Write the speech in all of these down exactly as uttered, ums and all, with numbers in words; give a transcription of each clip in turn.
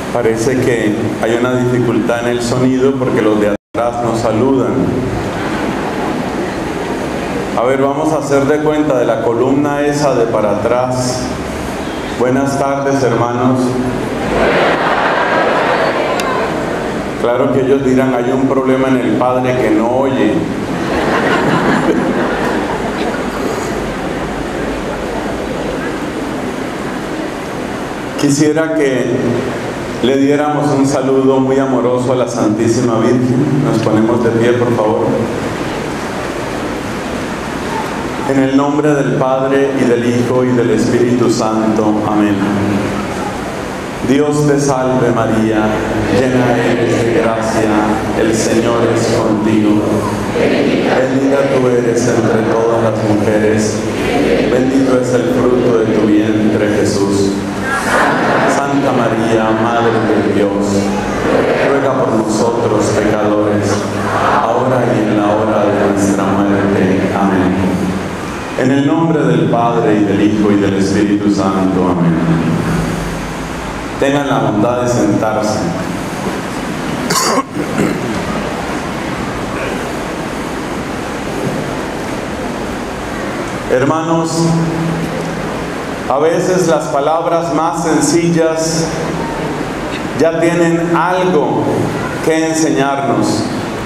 Parece que hay una dificultad en el sonido porque los de atrás nos saludan. A ver, vamos a hacer de cuenta de la columna esa de para atrás. Buenas tardes, hermanos. Claro que ellos dirán, hay un problema en el padre que no oye. Quisiera que le diéramos un saludo muy amoroso a la Santísima Virgen. Nos ponemos de pie, por favor. En el nombre del Padre, y del Hijo, y del Espíritu Santo. Amén. Dios te salve María, llena eres de gracia, el Señor es contigo. Bendita tú eres entre todas las mujeres, bendito es el fruto de tu vientre, Jesús. Santa María, Madre de Dios, ruega por nosotros pecadores, ahora y en la hora de nuestra muerte. Amén. En el nombre del Padre, y del Hijo, y del Espíritu Santo. Amén. Tengan la bondad de sentarse. Hermanos, a veces las palabras más sencillas ya tienen algo que enseñarnos.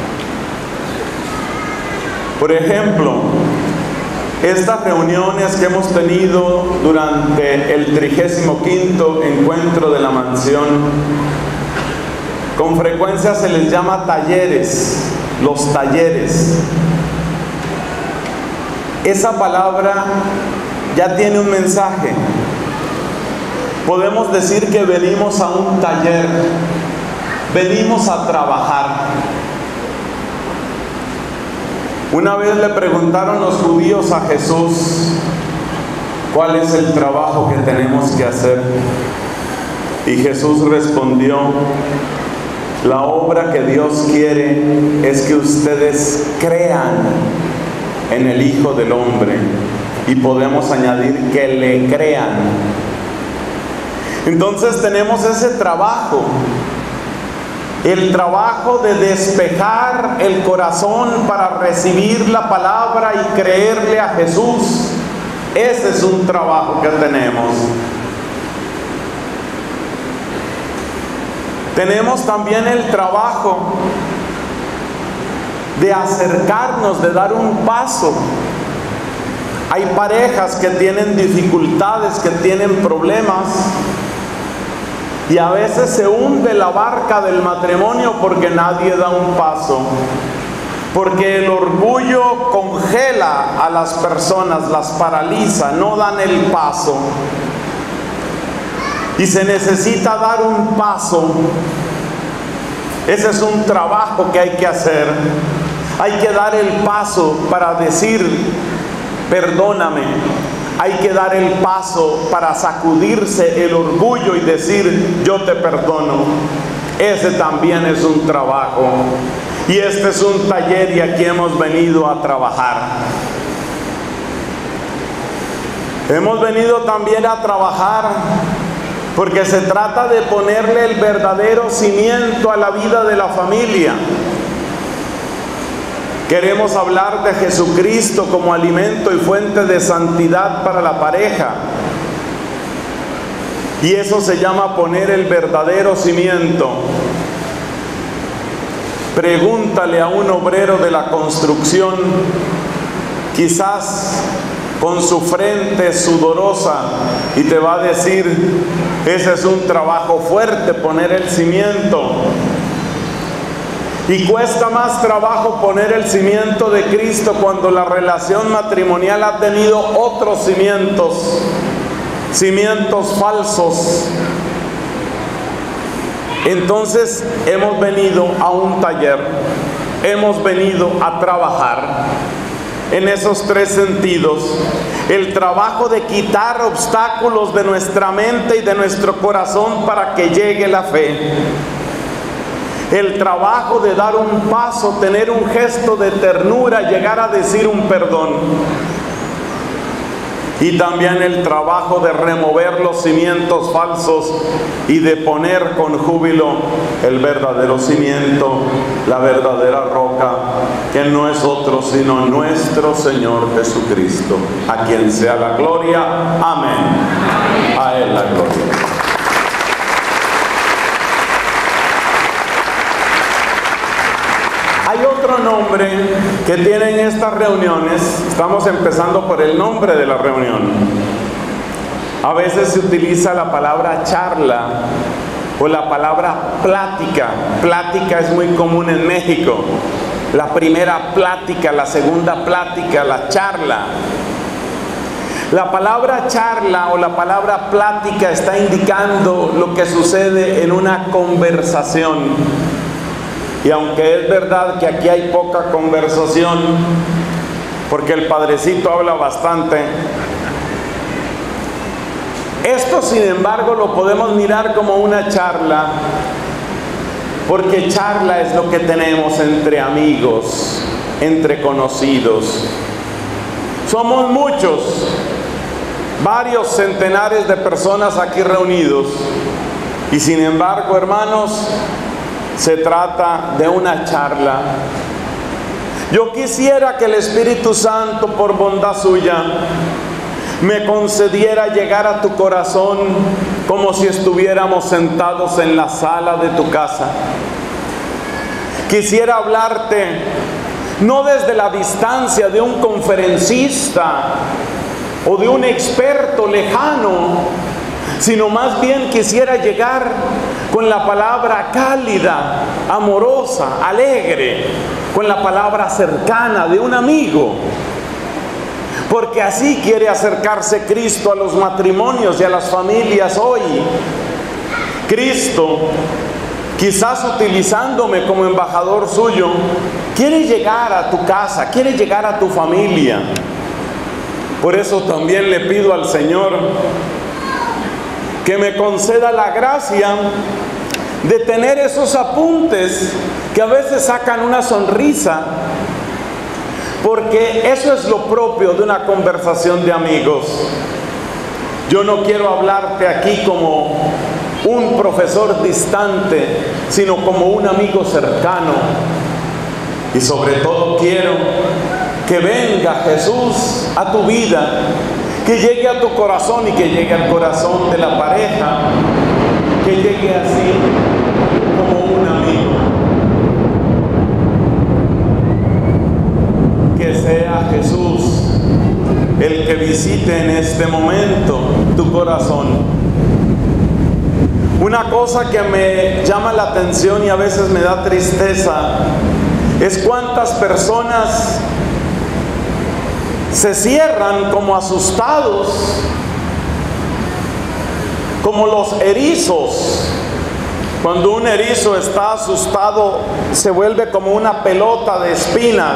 Por ejemplo, estas reuniones que hemos tenido durante el trigésimo quinto encuentro de la mansión, con frecuencia se les llama talleres, los talleres. Esa palabra ya tiene un mensaje. Podemos decir que venimos a un taller, venimos a trabajar. Una vez le preguntaron los judíos a Jesús, ¿cuál es el trabajo que tenemos que hacer? Y Jesús respondió, la obra que Dios quiere es que ustedes crean en el Hijo del Hombre. Y podemos añadir que le crean. Entonces tenemos ese trabajo. El trabajo de despejar el corazón para recibir la palabra y creerle a Jesús. Ese es un trabajo que tenemos. Tenemos también el trabajo de acercarnos, de dar un paso. Hay parejas que tienen dificultades, que tienen problemas. Y a veces se hunde la barca del matrimonio porque nadie da un paso. Porque el orgullo congela a las personas, las paraliza, no dan el paso. Y se necesita dar un paso. Ese es un trabajo que hay que hacer. Hay que dar el paso para decir, perdóname. Hay que dar el paso para sacudirse el orgullo y decir, yo te perdono. Ese también es un trabajo. Y este es un taller y aquí hemos venido a trabajar. Hemos venido también a trabajar porque se trata de ponerle el verdadero cimiento a la vida de la familia. Queremos hablar de Jesucristo como alimento y fuente de santidad para la pareja. Y eso se llama poner el verdadero cimiento. Pregúntale a un obrero de la construcción, quizás con su frente sudorosa, y te va a decir, ese es un trabajo fuerte, poner el cimiento. Y cuesta más trabajo poner el cimiento de Cristo cuando la relación matrimonial ha tenido otros cimientos, cimientos falsos. Entonces hemos venido a un taller, hemos venido a trabajar en esos tres sentidos. El trabajo de quitar obstáculos de nuestra mente y de nuestro corazón para que llegue la fe. El trabajo de dar un paso, tener un gesto de ternura, llegar a decir un perdón. y también el trabajo de remover los cimientos falsos y de poner con júbilo el verdadero cimiento, la verdadera roca, que no es otro sino nuestro Señor Jesucristo, a quien sea la gloria. Amén. A Él la gloria. Hay otro nombre que tienen estas reuniones. Estamos empezando por el nombre de la reunión. A veces se utiliza la palabra charla o la palabra plática. Plática es muy común en México. La primera plática, la segunda plática, la charla. La palabra charla o la palabra plática está indicando lo que sucede en una conversación. Y aunque es verdad que aquí hay poca conversación, porque el padrecito habla bastante, esto sin embargo lo podemos mirar como una charla, porque charla es lo que tenemos entre amigos, entre conocidos. Somos muchos, varios centenares de personas aquí reunidos, y sin embargo, hermanos, se trata de una charla. Yo quisiera que el Espíritu Santo, por bondad suya, me concediera llegar a tu corazón como si estuviéramos sentados en la sala de tu casa. Quisiera hablarte no desde la distancia de un conferencista o de un experto lejano, sino más bien quisiera llegar con la palabra cálida, amorosa, alegre, con la palabra cercana de un amigo. Porque así quiere acercarse Cristo a los matrimonios y a las familias hoy. Cristo, quizás utilizándome como embajador suyo, quiere llegar a tu casa, quiere llegar a tu familia. Por eso también le pido al Señor que me conceda la gracia de tener esos apuntes que a veces sacan una sonrisa, porque eso es lo propio de una conversación de amigos. Yo no quiero hablarte aquí como un profesor distante, sino como un amigo cercano. Y sobre todo quiero que venga Jesús a tu vida, que llegue a tu corazón y que llegue al corazón de la pareja, que llegue así como un amigo. Que sea Jesús el que visite en este momento tu corazón. Una cosa que me llama la atención y a veces me da tristeza es cuántas personas se cierran como asustados, como los erizos. Cuando un erizo está asustado, se vuelve como una pelota de espinas.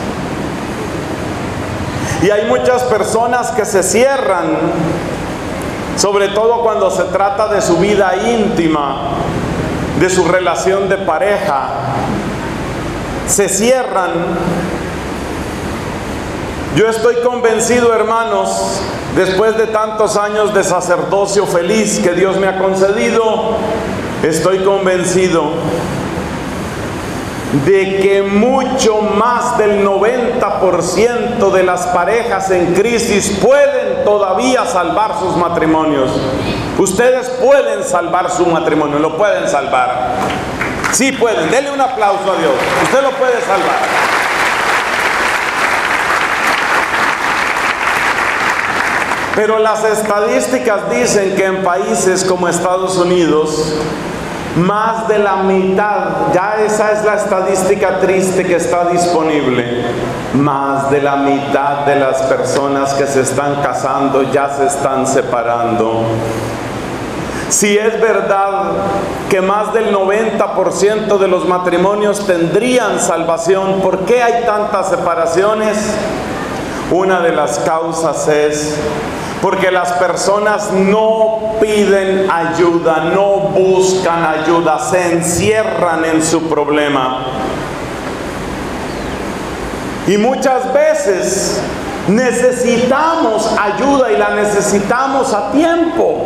Y hay muchas personas que se cierran, sobre todo cuando se trata de su vida íntima, de su relación de pareja. Se cierran. Yo estoy convencido, hermanos, después de tantos años de sacerdocio feliz que Dios me ha concedido, estoy convencido de que mucho más del noventa por ciento de las parejas en crisis pueden todavía salvar sus matrimonios. Ustedes pueden salvar su matrimonio, lo pueden salvar. Sí pueden, denle un aplauso a Dios. Usted lo puede salvar. Pero las estadísticas dicen que en países como Estados Unidos, más de la mitad, ya esa es la estadística triste que está disponible, más de la mitad de las personas que se están casando ya se están separando. Si es verdad que más del noventa por ciento de los matrimonios tendrían salvación, ¿por qué hay tantas separaciones? Una de las causas es porque las personas no piden ayuda, no buscan ayuda, se encierran en su problema. Y muchas veces Necesitamos ayuda y la necesitamos a tiempo.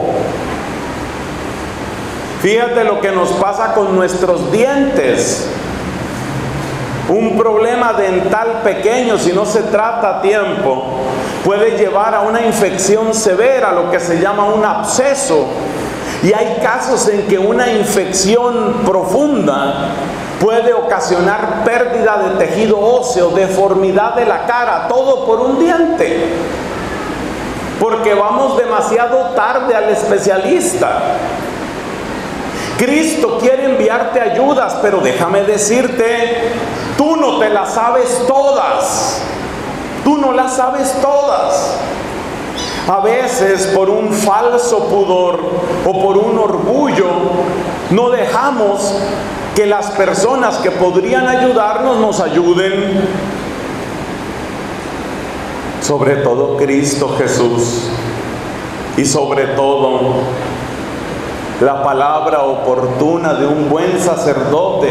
Fíjate lo que nos pasa con nuestros dientes. Un problema dental pequeño, si no se trata a tiempo, puede llevar a una infección severa, lo que se llama un absceso. Y hay casos en que una infección profunda puede ocasionar pérdida de tejido óseo, deformidad de la cara, todo por un diente. Porque vamos demasiado tarde al especialista. Cristo quiere enviarte ayudas, pero déjame decirte, tú no te las sabes todas. Tú no las sabes todas. A veces por un falso pudor o por un orgullo no dejamos que las personas que podrían ayudarnos nos ayuden. Sobre todo Cristo Jesús, y sobre todo la palabra oportuna de un buen sacerdote.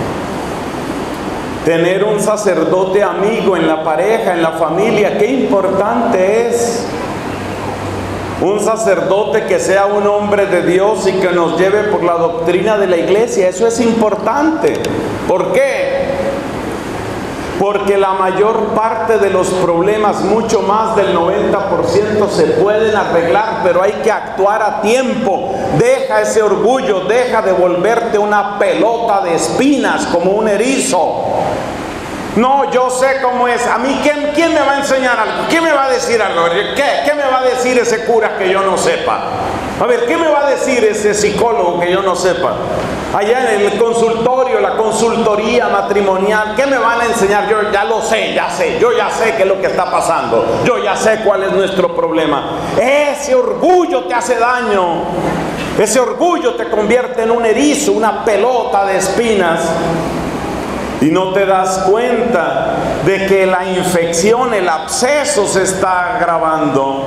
Tener un sacerdote amigo en la pareja, en la familia, qué importante es. Un sacerdote que sea un hombre de Dios y que nos lleve por la doctrina de la iglesia, eso es importante. ¿Por qué? Porque la mayor parte de los problemas, mucho más del noventa por ciento, se pueden arreglar, pero hay que actuar a tiempo. Deja ese orgullo, deja de volverte una pelota de espinas como un erizo. No, yo sé cómo es. A mí, ¿quién, quién me va a enseñar algo? ¿Quién me va a decir algo? ¿Qué, ¿Qué me va a decir ese cura que yo no sepa? A ver, ¿qué me va a decir ese psicólogo que yo no sepa? Allá en el consultorio, la consultoría matrimonial, ¿qué me van a enseñar? Yo ya lo sé, ya sé, yo ya sé qué es lo que está pasando. Yo ya sé cuál es nuestro problema. Ese orgullo te hace daño. Ese orgullo te convierte en un erizo, una pelota de espinas. Y no te das cuenta de que la infección, el absceso se está agravando.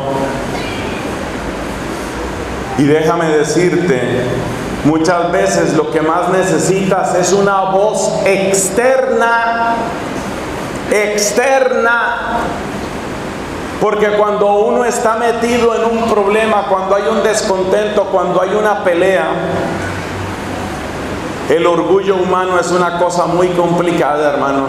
Y déjame decirte, muchas veces lo que más necesitas es una voz externa, externa. Porque cuando uno está metido en un problema, cuando hay un descontento, cuando hay una pelea, el orgullo humano es una cosa muy complicada, hermanos.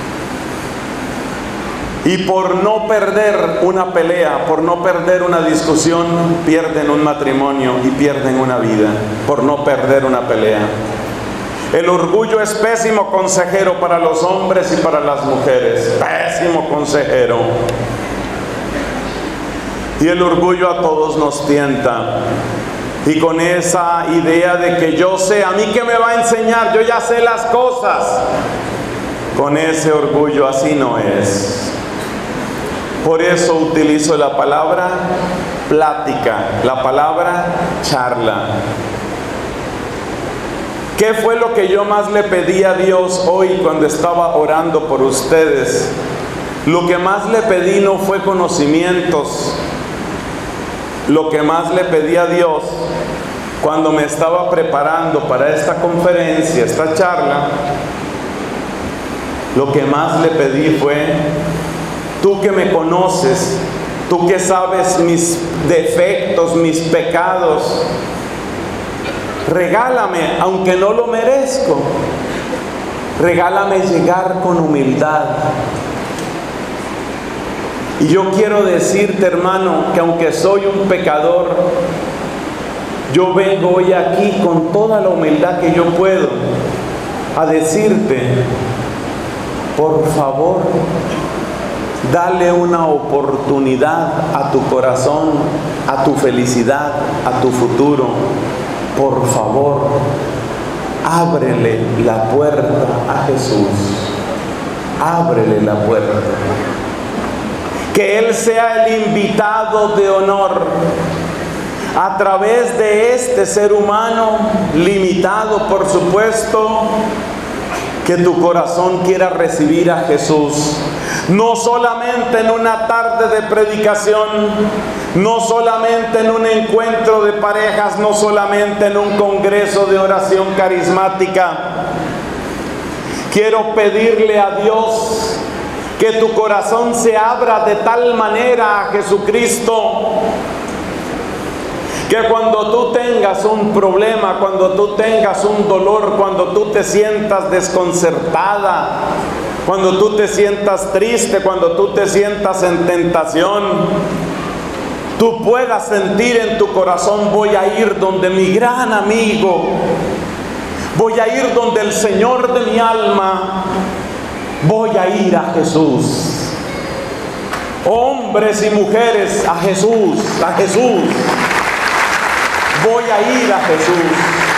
Y por no perder una pelea, por no perder una discusión, pierden un matrimonio y pierden una vida. Por no perder una pelea. El orgullo es pésimo consejero para los hombres y para las mujeres. Pésimo consejero. Y el orgullo a todos nos tienta. Y con esa idea de que yo sé, ¿a mí qué me va a enseñar? Yo ya sé las cosas. Con ese orgullo así no es. Por eso utilizo la palabra plática, la palabra charla. ¿Qué fue lo que yo más le pedí a Dios hoy cuando estaba orando por ustedes? Lo que más le pedí no fue conocimientos. Lo que más le pedí a Dios cuando me estaba preparando para esta conferencia, esta charla, lo que más le pedí fue: tú que me conoces, tú que sabes mis defectos, mis pecados, regálame, aunque no lo merezco, regálame llegar con humildad. Y yo quiero decirte, hermano, que aunque soy un pecador, yo vengo hoy aquí con toda la humildad que yo puedo a decirte: por favor, dale una oportunidad a tu corazón, a tu felicidad, a tu futuro. Por favor, ábrele la puerta a Jesús. Ábrele la puerta. Que Él sea el invitado de honor a través de este ser humano, limitado por supuesto, que tu corazón quiera recibir a Jesús. No solamente en una tarde de predicación, no solamente en un encuentro de parejas, no solamente en un congreso de oración carismática. Quiero pedirle a Dios Que tu corazón se abra de tal manera a Jesucristo que cuando tú tengas un problema, cuando tú tengas un dolor, cuando tú te sientas desconcertada, cuando tú te sientas triste, cuando tú te sientas en tentación, tú puedas sentir en tu corazón: voy a ir donde mi gran amigo, voy a ir donde el Señor de mi alma, voy a ir a Jesús. Hombres y mujeres, a Jesús, a Jesús. Voy a ir a Jesús.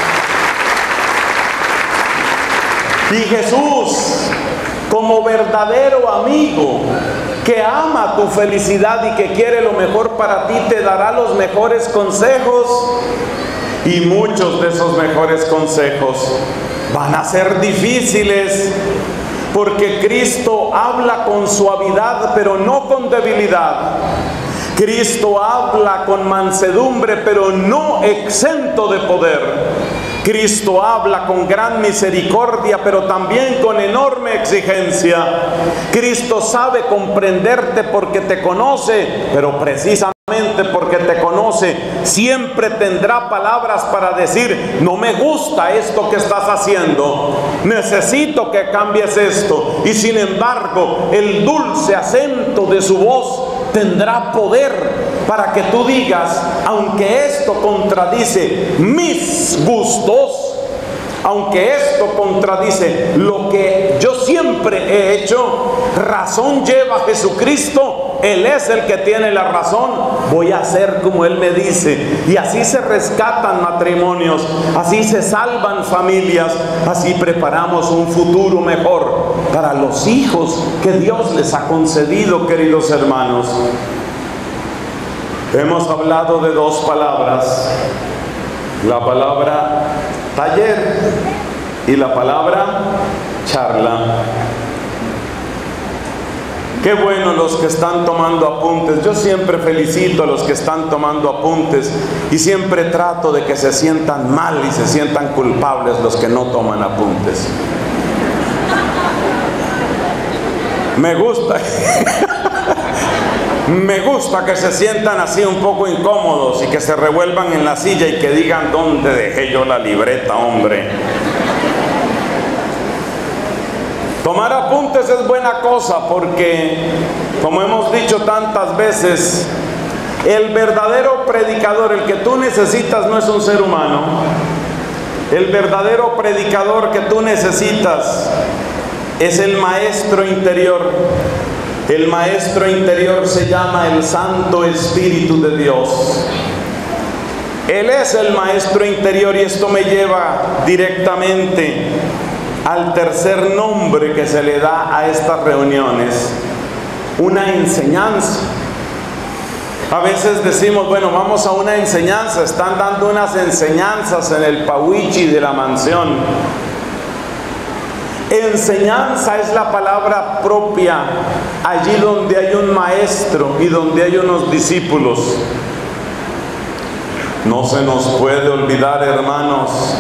Y Jesús, como verdadero amigo que ama tu felicidad y que quiere lo mejor para ti, te dará los mejores consejos. Y muchos de esos mejores consejos van a ser difíciles, porque Cristo habla con suavidad, pero no con debilidad. Cristo habla con mansedumbre, pero no exento de poder. Cristo habla con gran misericordia, pero también con enorme exigencia. Cristo sabe comprenderte porque te conoce, pero precisamente porque te conoce, siempre tendrá palabras para decir: no me gusta esto que estás haciendo, necesito que cambies esto. Y sin embargo, el dulce acento de su voz tendrá poder para que tú digas: aunque esto contradice mis gustos, aunque esto contradice lo que yo siempre he hecho, razón lleva Jesucristo, Él es el que tiene la razón, voy a hacer como Él me dice. Y así se rescatan matrimonios, así se salvan familias, así preparamos un futuro mejor para los hijos que Dios les ha concedido, queridos hermanos. Hemos hablado de dos palabras: la palabra taller y la palabra charla. Qué bueno los que están tomando apuntes. Yo siempre felicito a los que están tomando apuntes y siempre trato de que se sientan mal y se sientan culpables los que no toman apuntes. Me gusta me gusta que se sientan así un poco incómodos y que se revuelvan en la silla y que digan: ¿dónde dejé yo la libreta, hombre? Tomar apuntes es buena cosa, porque, como hemos dicho tantas veces, el verdadero predicador, el que tú necesitas, no es un ser humano. El verdadero predicador que tú necesitas es el maestro interior. El maestro interior se llama el Santo Espíritu de Dios. Él es el maestro interior, y esto me lleva directamente al tercer nombre que se le da a estas reuniones: una enseñanza. A veces decimos: bueno, vamos a una enseñanza, están dando unas enseñanzas en el Pauichi de la mansión. Enseñanza es la palabra propia allí donde hay un maestro y donde hay unos discípulos. No se nos puede olvidar, hermanos,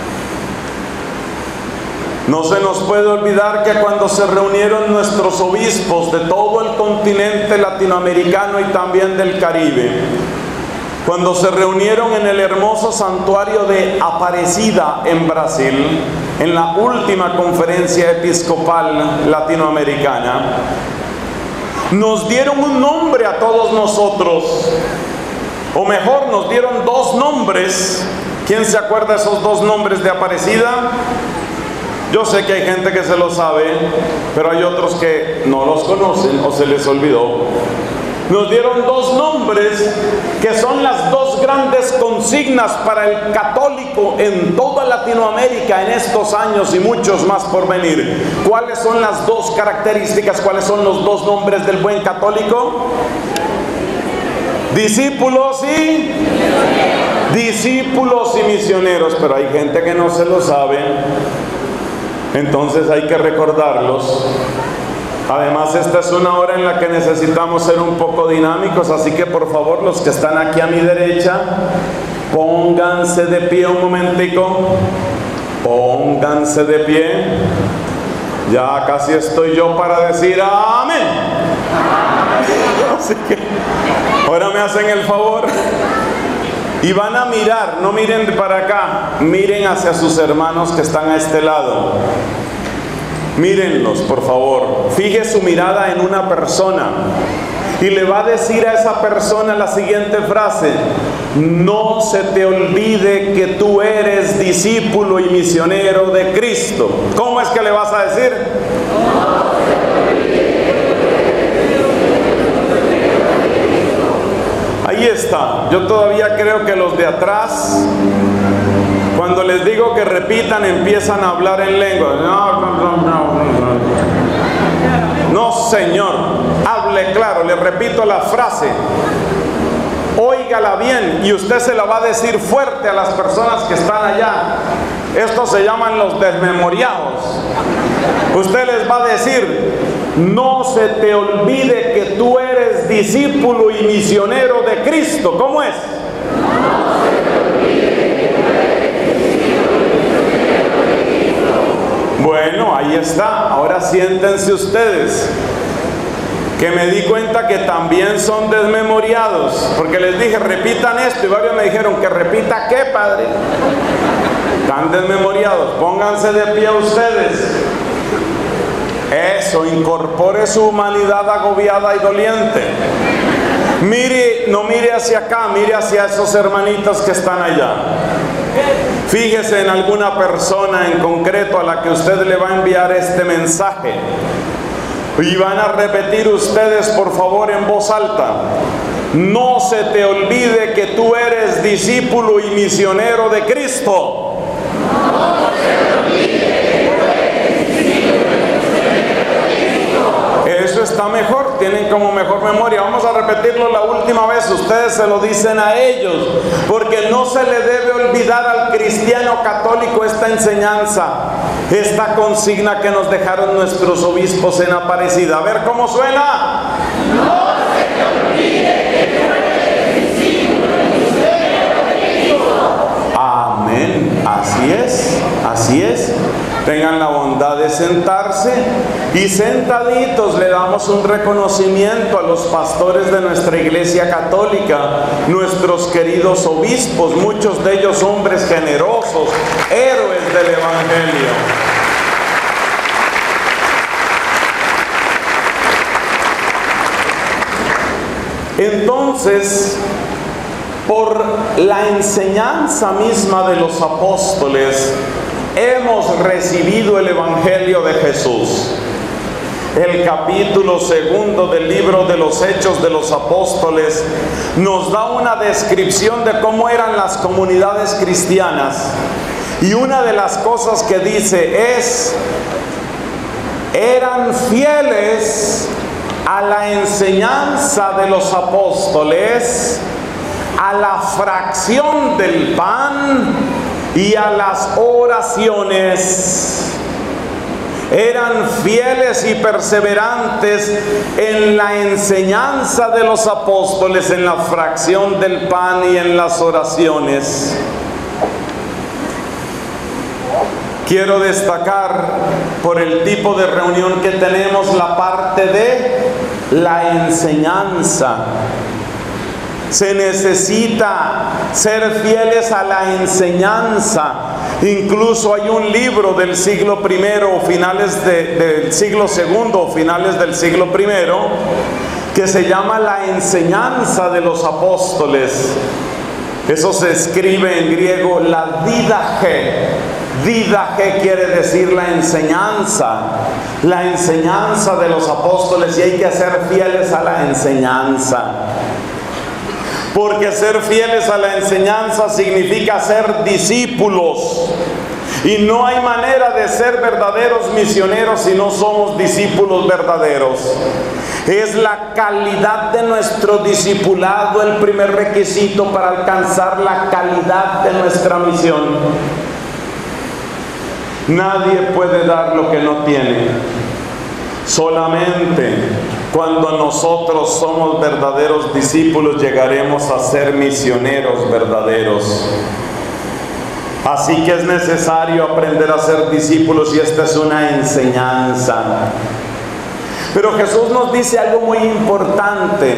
no se nos puede olvidar que cuando se reunieron nuestros obispos de todo el continente latinoamericano y también del Caribe, cuando se reunieron en el hermoso santuario de Aparecida en Brasil, en la última conferencia episcopal latinoamericana, nos dieron un nombre a todos nosotros, o mejor, nos dieron dos nombres. ¿Quién se acuerda de esos dos nombres de Aparecida? Yo sé que hay gente que se lo sabe, pero hay otros que no los conocen o se les olvidó. Nos dieron dos nombres que son las dos grandes consignas para el católico en toda Latinoamérica en estos años y muchos más por venir. ¿Cuáles son las dos características? ¿Cuáles son los dos nombres del buen católico? Discípulos y discípulos y misioneros. Pero hay gente que no se lo sabe, entonces hay que recordarlos. Además, esta es una hora en la que necesitamos ser un poco dinámicos, así que por favor, los que están aquí a mi derecha, pónganse de pie un momentico, pónganse de pie. Ya casi estoy yo para decir amén. Así que ahora me hacen el favor y van a mirar, no miren para acá, miren hacia sus hermanos que están a este lado. Mírenlos, por favor. Fije su mirada en una persona y le va a decir a esa persona la siguiente frase: no se te olvide que tú eres discípulo y misionero de Cristo. ¿Cómo es que le vas a decir? Ahí está. Yo todavía creo que los de atrás, cuando les digo que repitan, empiezan a hablar en lengua. No, no, no, no. No, señor, hable claro. Le repito la frase, óigala bien y usted se la va a decir fuerte a las personas que están allá. Estos se llaman los desmemoriados. Usted les va a decir: no se te olvide que tú eres discípulo y misionero de Cristo. ¿Cómo es? Bueno, ahí está. Ahora siéntense ustedes, que me di cuenta que también son desmemoriados, porque les dije repitan esto y varios me dijeron que repita qué, padre. Están desmemoriados. Pónganse de pie ustedes. Eso, incorpore su humanidad agobiada y doliente. Mire, no mire hacia acá, mire hacia esos hermanitos que están allá. Fíjese en alguna persona en concreto a la que usted le va a enviar este mensaje. Y van a repetir ustedes, por favor, en voz alta: no se te olvide que tú eres discípulo y misionero de Cristo. No se te olvide que tú eres discípulo y misionero de Cristo. Eso está mejor, tienen como mejor memoria. Vamos a repetirlo la última vez. Ustedes se lo dicen a ellos, porque no se le debe olvidar al cristiano católico esta enseñanza, esta consigna que nos dejaron nuestros obispos en Aparecida. A ver cómo suena. No se te olvide que tú eres discípulo y misionero de Cristo. Amén. Así es, así es. Tengan la bondad de sentarse y sentaditos le damos un reconocimiento a los pastores de nuestra Iglesia Católica, nuestros queridos obispos, muchos de ellos hombres generosos, héroes del Evangelio. Entonces, por la enseñanza misma de los apóstoles, hemos recibido el Evangelio de Jesús. El capítulo segundo del libro de los Hechos de los Apóstoles nos da una descripción de cómo eran las comunidades cristianas. Y una de las cosas que dice es: eran fieles a la enseñanza de los apóstoles, a la fracción del pan y a las oraciones. Eran fieles y perseverantes en la enseñanza de los apóstoles, en la fracción del pan y en las oraciones. Quiero destacar, por el tipo de reunión que tenemos, la parte de la enseñanza. Se necesita ser fieles a la enseñanza. Incluso hay un libro del siglo primero o finales de, del siglo segundo o finales del siglo primero que se llama La enseñanza de los apóstoles. Eso se escribe en griego la didache. Didache quiere decir la enseñanza. La enseñanza de los apóstoles, y hay que ser fieles a la enseñanza. Porque ser fieles a la enseñanza significa ser discípulos. Y no hay manera de ser verdaderos misioneros si no somos discípulos verdaderos. Es la calidad de nuestro discipulado el primer requisito para alcanzar la calidad de nuestra misión. Nadie puede dar lo que no tiene. Solamente cuando nosotros somos verdaderos discípulos llegaremos a ser misioneros verdaderos. Así que es necesario aprender a ser discípulos y esta es una enseñanza. Pero Jesús nos dice algo muy importante.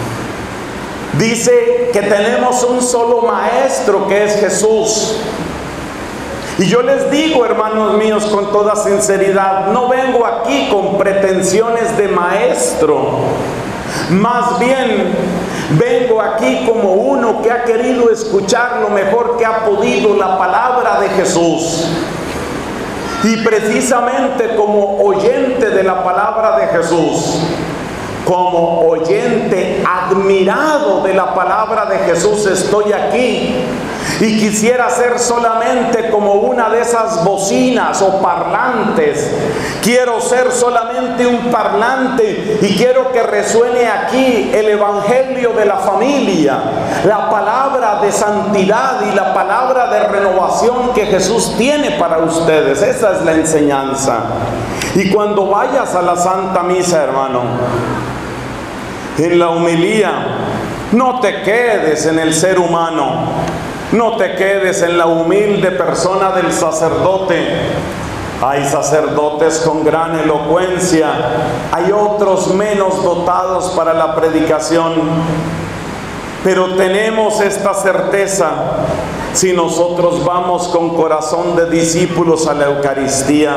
Dice que tenemos un solo maestro que es Jesús. Y yo les digo, hermanos míos, con toda sinceridad, no vengo aquí con pretensiones de maestro. Más bien, vengo aquí como uno que ha querido escuchar lo mejor que ha podido la palabra de Jesús. Y precisamente como oyente de la palabra de Jesús, como oyente admirado de la palabra de Jesús, estoy aquí. Y quisiera ser solamente como una de esas bocinas o parlantes. Quiero ser solamente un parlante y quiero que resuene aquí el evangelio de la familia, la palabra de santidad y la palabra de renovación que Jesús tiene para ustedes. Esa es la enseñanza. Y cuando vayas a la Santa Misa, hermano, en la homilía, no te quedes en el ser humano. No te quedes en la humilde persona del sacerdote. Hay sacerdotes con gran elocuencia, hay otros menos dotados para la predicación. Pero tenemos esta certeza: si nosotros vamos con corazón de discípulos a la Eucaristía,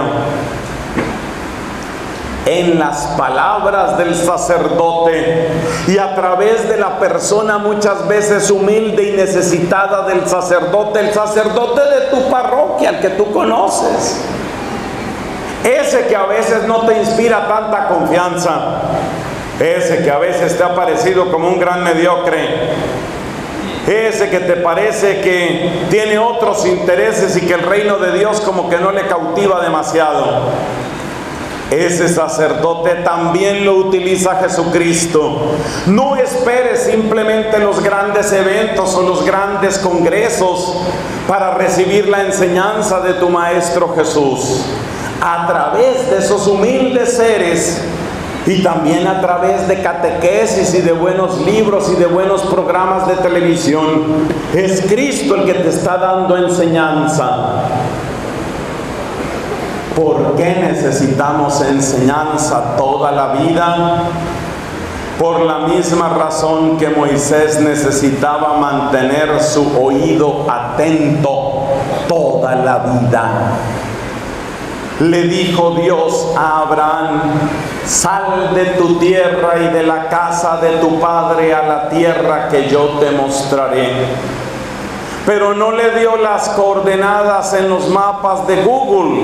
en las palabras del sacerdote y a través de la persona muchas veces humilde y necesitada del sacerdote, el sacerdote de tu parroquia, el que tú conoces, ese que a veces no te inspira tanta confianza, ese que a veces te ha parecido como un gran mediocre, ese que te parece que tiene otros intereses y que el reino de Dios como que no le cautiva demasiado. Ese sacerdote también lo utiliza Jesucristo. No esperes simplemente los grandes eventos o los grandes congresos para recibir la enseñanza de tu Maestro Jesús. A través de esos humildes seres y también a través de catequesis y de buenos libros y de buenos programas de televisión, es Cristo el que te está dando enseñanza. ¿Por qué necesitamos enseñanza toda la vida? Por la misma razón que Moisés necesitaba mantener su oído atento toda la vida. Le dijo Dios a Abraham: sal de tu tierra y de la casa de tu padre a la tierra que yo te mostraré. Pero no le dio las coordenadas en los mapas de Google.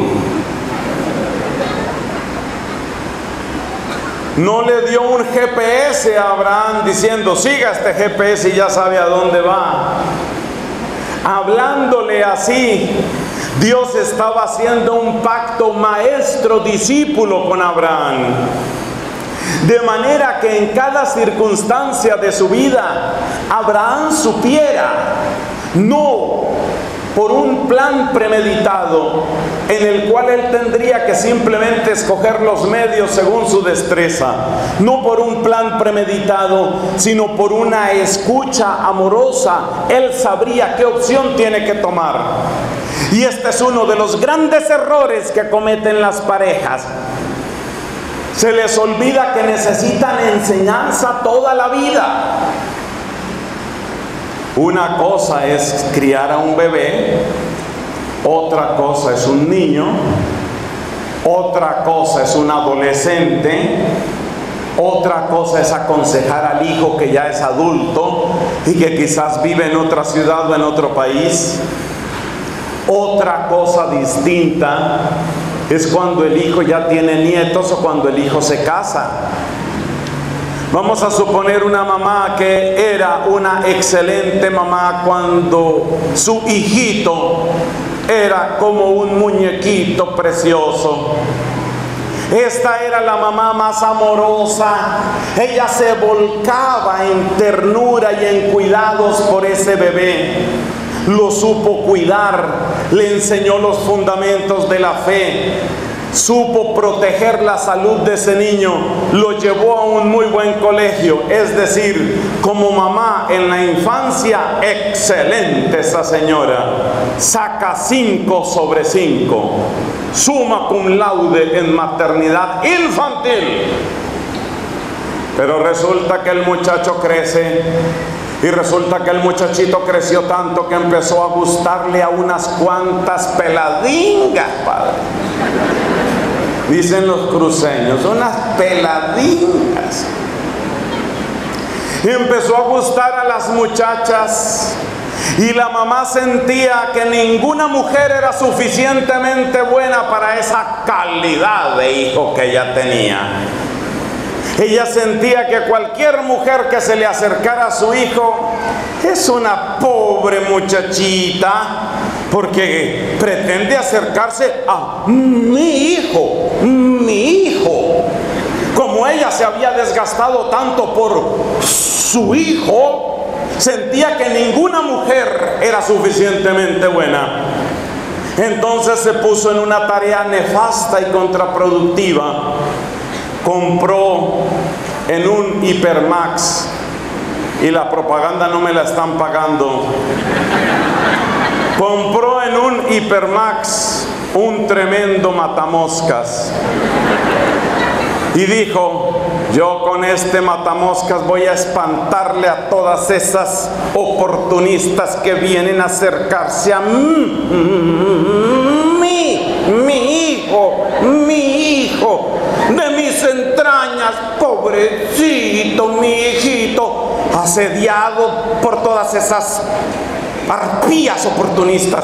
No le dio un G P S a Abraham diciendo: siga este G P S y ya sabe a dónde va. Hablándole así, Dios estaba haciendo un pacto maestro-discípulo con Abraham. De manera que en cada circunstancia de su vida, Abraham supiera, no por un plan premeditado en el cual él tendría que simplemente escoger los medios según su destreza, no por un plan premeditado, sino por una escucha amorosa, él sabría qué opción tiene que tomar. Y este es uno de los grandes errores que cometen las parejas. Se les olvida que necesitan enseñanza toda la vida. Una cosa es criar a un bebé, otra cosa es un niño, otra cosa es un adolescente, otra cosa es aconsejar al hijo que ya es adulto y que quizás vive en otra ciudad o en otro país. Otra cosa distinta es cuando el hijo ya tiene nietos o cuando el hijo se casa. Vamos a suponer una mamá que era una excelente mamá cuando su hijito era como un muñequito precioso. Esta era la mamá más amorosa. Ella se volcaba en ternura y en cuidados por ese bebé. Lo supo cuidar, le enseñó los fundamentos de la fe. supo proteger la salud de ese niño, lo llevó a un muy buen colegio. Es decir, como mamá en la infancia, excelente esa señora, saca cinco sobre cinco, summa cum laude en maternidad infantil. Pero resulta que el muchacho crece, y resulta que el muchachito creció tanto que empezó a gustarle a unas cuantas peladingas, padre. Dicen los cruceños, unas peladingas. Y empezó a gustar a las muchachas. Y la mamá sentía que ninguna mujer era suficientemente buena para esa calidad de hijo que ella tenía. Ella sentía que cualquier mujer que se le acercara a su hijo es una pobre muchachita, porque pretende acercarse a mi hijo, mi hijo. Como ella se había desgastado tanto por su hijo, sentía que ninguna mujer era suficientemente buena. Entonces se puso en una tarea nefasta y contraproductiva. Compró en un Hipermax, y la propaganda no me la están pagando, compró en un Hipermax un tremendo matamoscas y dijo: yo con este matamoscas voy a espantarle a todas esas oportunistas que vienen a acercarse a mí, mi, mi hijo, mi hijo, de mis entrañas, pobrecito, mi hijito, asediado por todas esas arpías oportunistas.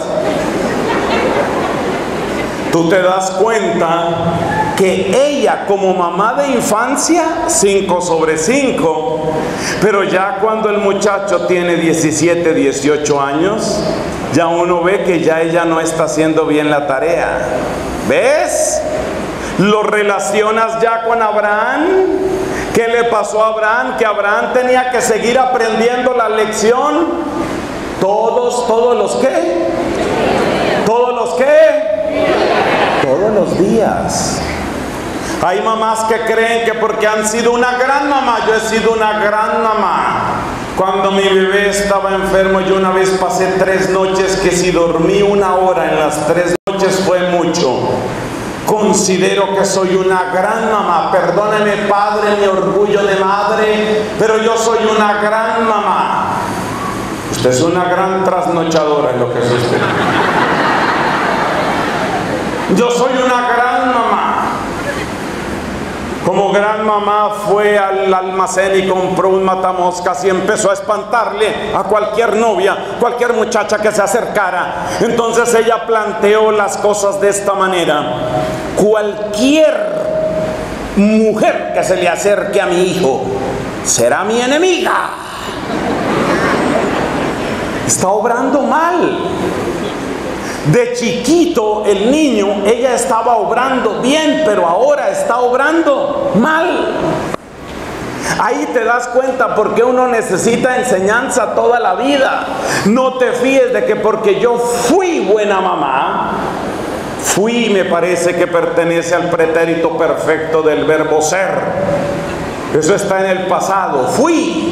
Tú te das cuenta que ella, como mamá de infancia, cinco sobre cinco, pero ya cuando el muchacho tiene diecisiete, dieciocho años, ya uno ve que ya ella no está haciendo bien la tarea. ¿Ves? Lo relacionas ya con Abraham. ¿Qué le pasó a Abraham? Que Abraham tenía que seguir aprendiendo la lección. Todos, todos los qué, todos los qué, todos los días. Hay mamás que creen que porque han sido una gran mamá, yo he sido una gran mamá. Cuando mi bebé estaba enfermo, yo una vez pasé tres noches que si dormí una hora en las tres noches fue mucho. Considero que soy una gran mamá. Perdóneme, padre, mi orgullo de madre, pero yo soy una gran mamá. Usted es una gran trasnochadora en lo que es usted. Yo soy una gran mamá. Como gran mamá fue al almacén y compró un matamoscas y empezó a espantarle a cualquier novia, cualquier muchacha que se acercara. Entonces ella planteó las cosas de esta manera: cualquier mujer que se le acerque a mi hijo será mi enemiga. Está obrando mal. De chiquito el niño, ella estaba obrando bien, pero ahora está obrando mal. Ahí te das cuenta por qué uno necesita enseñanza toda la vida. No te fíes de que porque yo fui buena mamá, fui, me parece que pertenece al pretérito perfecto del verbo ser. Eso está en el pasado. Fui.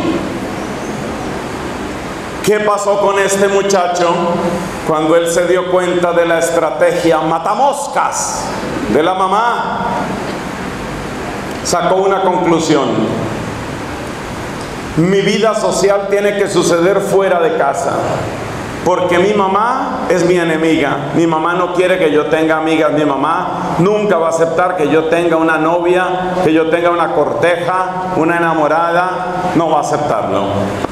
¿Qué pasó con este muchacho? Cuando él se dio cuenta de la estrategia matamoscas de la mamá, sacó una conclusión: mi vida social tiene que suceder fuera de casa, porque mi mamá es mi enemiga. Mi mamá no quiere que yo tenga amigas. Mi mamá nunca va a aceptar que yo tenga una novia, que yo tenga una corteja, una enamorada. No va a aceptarlo.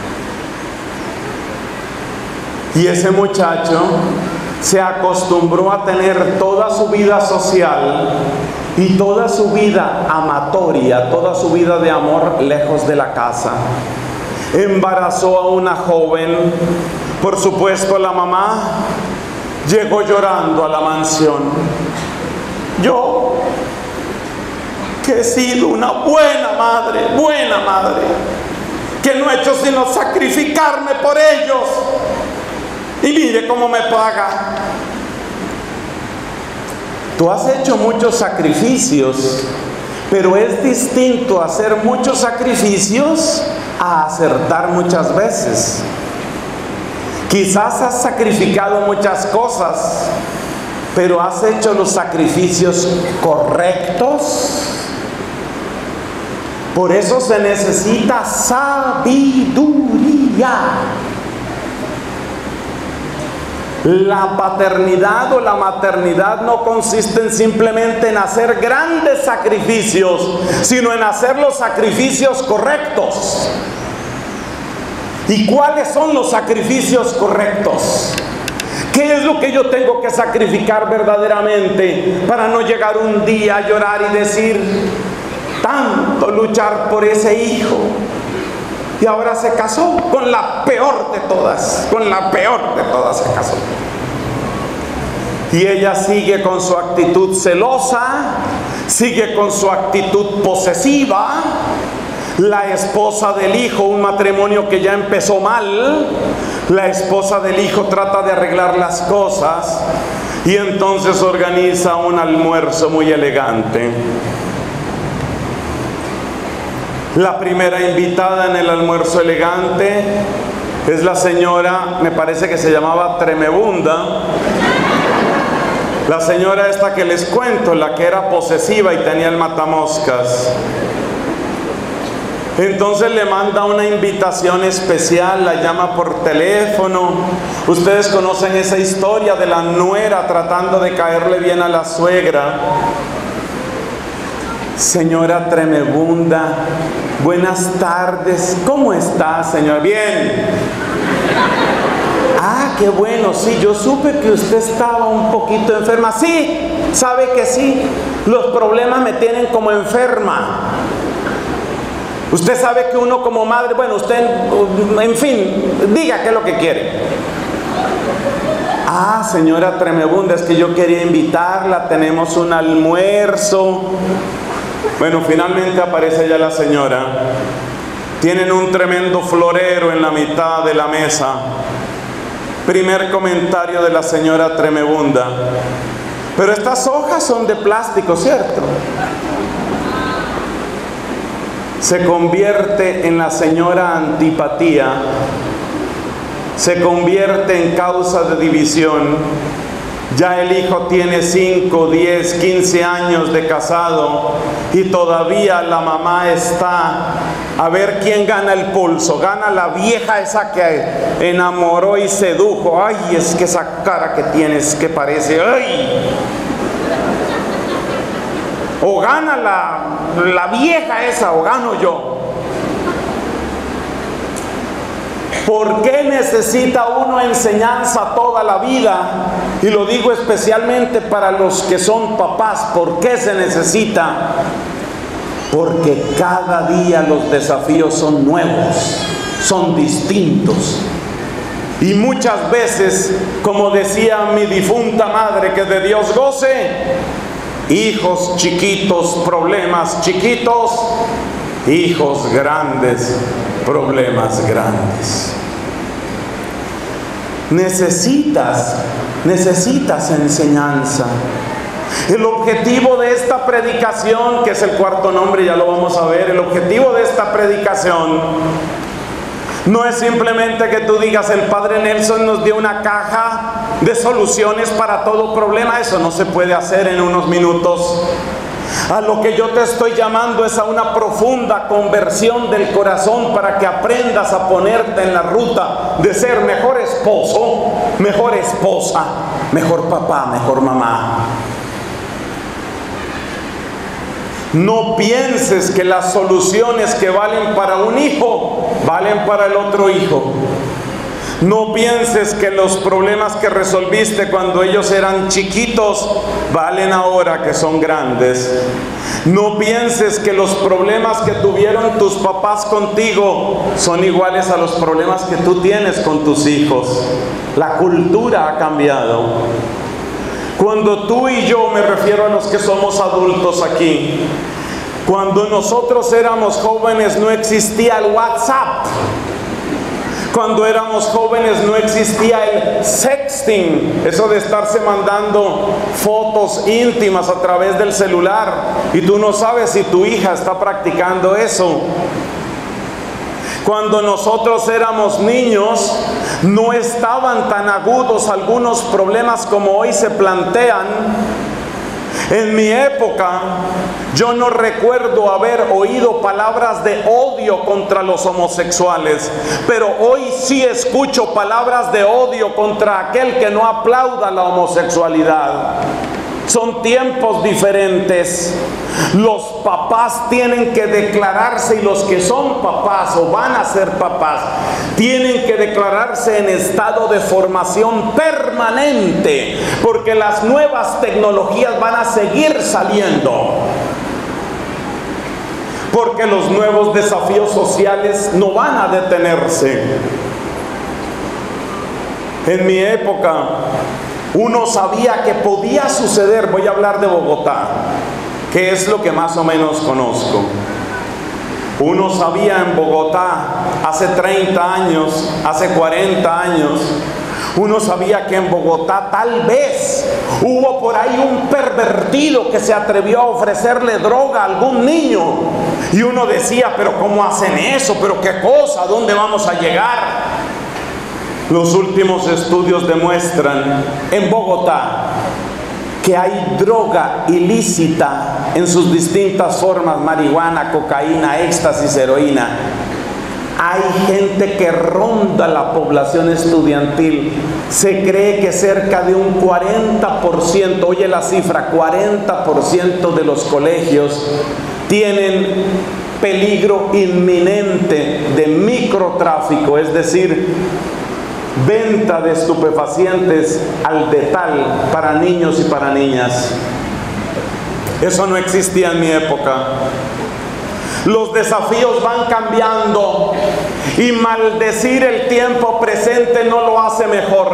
Y ese muchacho se acostumbró a tener toda su vida social y toda su vida amatoria, toda su vida de amor lejos de la casa. Embarazó a una joven. Por supuesto, la mamá llegó llorando a la mansión. Yo, que he sido una buena madre, buena madre, que no he hecho sino sacrificarme por ellos, y mire cómo me paga. Tú has hecho muchos sacrificios, pero es distinto hacer muchos sacrificios a acertar muchas veces. Quizás has sacrificado muchas cosas, pero has hecho los sacrificios correctos. Por eso se necesita sabiduría. La paternidad o la maternidad no consiste simplemente en hacer grandes sacrificios, sino en hacer los sacrificios correctos. ¿Y cuáles son los sacrificios correctos? ¿Qué es lo que yo tengo que sacrificar verdaderamente para no llegar un día a llorar y decir, tanto luchar por ese hijo, y ahora se casó con la peor de todas, con la peor de todas se casó? Y ella sigue con su actitud celosa, sigue con su actitud posesiva. La esposa del hijo, un matrimonio que ya empezó mal, la esposa del hijo trata de arreglar las cosas y entonces organiza un almuerzo muy elegante. La primera invitada en el almuerzo elegante es la señora, me parece que se llamaba Tremebunda, la señora esta que les cuento, la que era posesiva y tenía el matamoscas. Entonces le manda una invitación especial, la llama por teléfono. Ustedes conocen esa historia de la nuera tratando de caerle bien a la suegra. Señora Tremebunda, buenas tardes. ¿Cómo está, señora? Bien. Ah, qué bueno, sí, yo supe que usted estaba un poquito enferma. Sí, sabe que sí, los problemas me tienen como enferma. Usted sabe que uno como madre, bueno, usted, en fin, diga qué es lo que quiere. Ah, señora Tremebunda, es que yo quería invitarla, tenemos un almuerzo. Bueno, finalmente aparece ya la señora. Tienen un tremendo florero en la mitad de la mesa. Primer comentario de la señora Tremebunda. Pero estas hojas son de plástico, ¿cierto? Se convierte en la señora antipatía, se convierte en causa de división. Ya el hijo tiene cinco, diez, quince años de casado y todavía la mamá está a ver quién gana el pulso. Gana la vieja esa que enamoró y sedujo. Ay, es que esa cara que tienes que parece, ay. O gana la, la vieja esa o gano yo. ¿Por qué necesita uno enseñanza toda la vida? Y lo digo especialmente para los que son papás. ¿Por qué se necesita? Porque cada día los desafíos son nuevos, son distintos. Y muchas veces, como decía mi difunta madre, que de Dios goce, hijos chiquitos, problemas chiquitos, hijos grandes, problemas grandes. Necesitas, necesitas enseñanza. El objetivo de esta predicación, que es el cuarto nombre, ya lo vamos a ver, el objetivo de esta predicación no es simplemente que tú digas, el Padre Nelson nos dio una caja de soluciones para todo problema. Eso no se puede hacer en unos minutos. A lo que yo te estoy llamando es a una profunda conversión del corazón para que aprendas a ponerte en la ruta de ser mejor esposo, mejor esposa, mejor papá, mejor mamá. No pienses que las soluciones que valen para un hijo valen para el otro hijo. No pienses que los problemas que resolviste cuando ellos eran chiquitos valen ahora que son grandes. No pienses que los problemas que tuvieron tus papás contigo son iguales a los problemas que tú tienes con tus hijos. La cultura ha cambiado. Cuando tú y yo, me refiero a los que somos adultos aquí, cuando nosotros éramos jóvenes no existía el WhatsApp. Cuando éramos jóvenes no existía el sexting, eso de estarse mandando fotos íntimas a través del celular, y tú no sabes si tu hija está practicando eso. Cuando nosotros éramos niños, no estaban tan agudos algunos problemas como hoy se plantean. En mi época, yo no recuerdo haber oído palabras de odio contra los homosexuales, pero hoy sí escucho palabras de odio contra aquel que no aplauda la homosexualidad. Son tiempos diferentes. Los papás tienen que declararse, y los que son papás o van a ser papás tienen que declararse en estado de formación permanente, porque las nuevas tecnologías van a seguir saliendo, porque los nuevos desafíos sociales no van a detenerse. En mi época uno sabía que podía suceder. Voy a hablar de Bogotá, que es lo que más o menos conozco. Uno sabía en Bogotá hace treinta años, hace cuarenta años, uno sabía que en Bogotá tal vez hubo por ahí un pervertido que se atrevió a ofrecerle droga a algún niño. Y uno decía, pero ¿cómo hacen eso? ¿Pero qué cosa? ¿A dónde vamos a llegar? Los últimos estudios demuestran en Bogotá que hay droga ilícita en sus distintas formas: marihuana, cocaína, éxtasis, heroína. Hay gente que ronda la población estudiantil. Se cree que cerca de un cuarenta por ciento, oye la cifra, cuarenta por ciento de los colegios tienen peligro inminente de microtráfico, es decir, venta de estupefacientes al detal para niños y para niñas. Eso no existía en mi época. Los desafíos van cambiando, y maldecir el tiempo presente no lo hace mejor.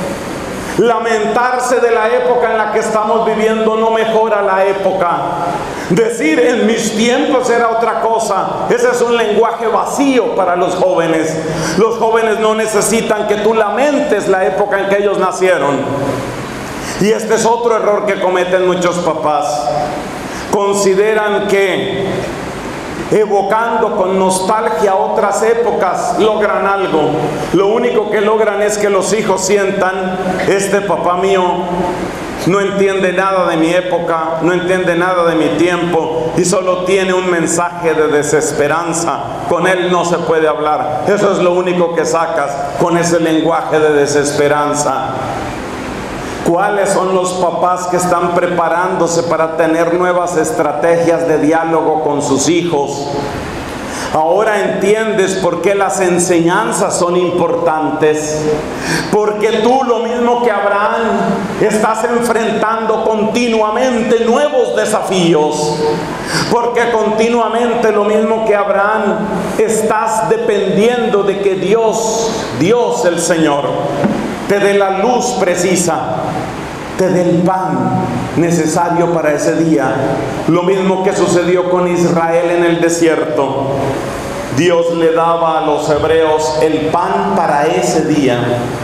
Lamentarse de la época en la que estamos viviendo no mejora la época. Decir en mis tiempos era otra cosa, ese es un lenguaje vacío para los jóvenes. Los jóvenes no necesitan que tú lamentes la época en que ellos nacieron. Y este es otro error que cometen muchos papás. Consideran que evocando con nostalgia otras épocas logran algo. Lo único que logran es que los hijos sientan: este papá mío no entiende nada de mi época, no entiende nada de mi tiempo, y solo tiene un mensaje de desesperanza. Con él no se puede hablar. Eso es lo único que sacas con ese lenguaje de desesperanza. ¿Cuáles son los papás que están preparándose para tener nuevas estrategias de diálogo con sus hijos? Ahora entiendes por qué las enseñanzas son importantes. Porque tú, lo mismo que Abraham, estás enfrentando continuamente nuevos desafíos. Porque continuamente, lo mismo que Abraham, estás dependiendo de que Dios, Dios el Señor, te dé la luz precisa, te dé el pan necesario para ese día. Lo mismo que sucedió con Israel en el desierto. Dios le daba a los hebreos el pan para ese día.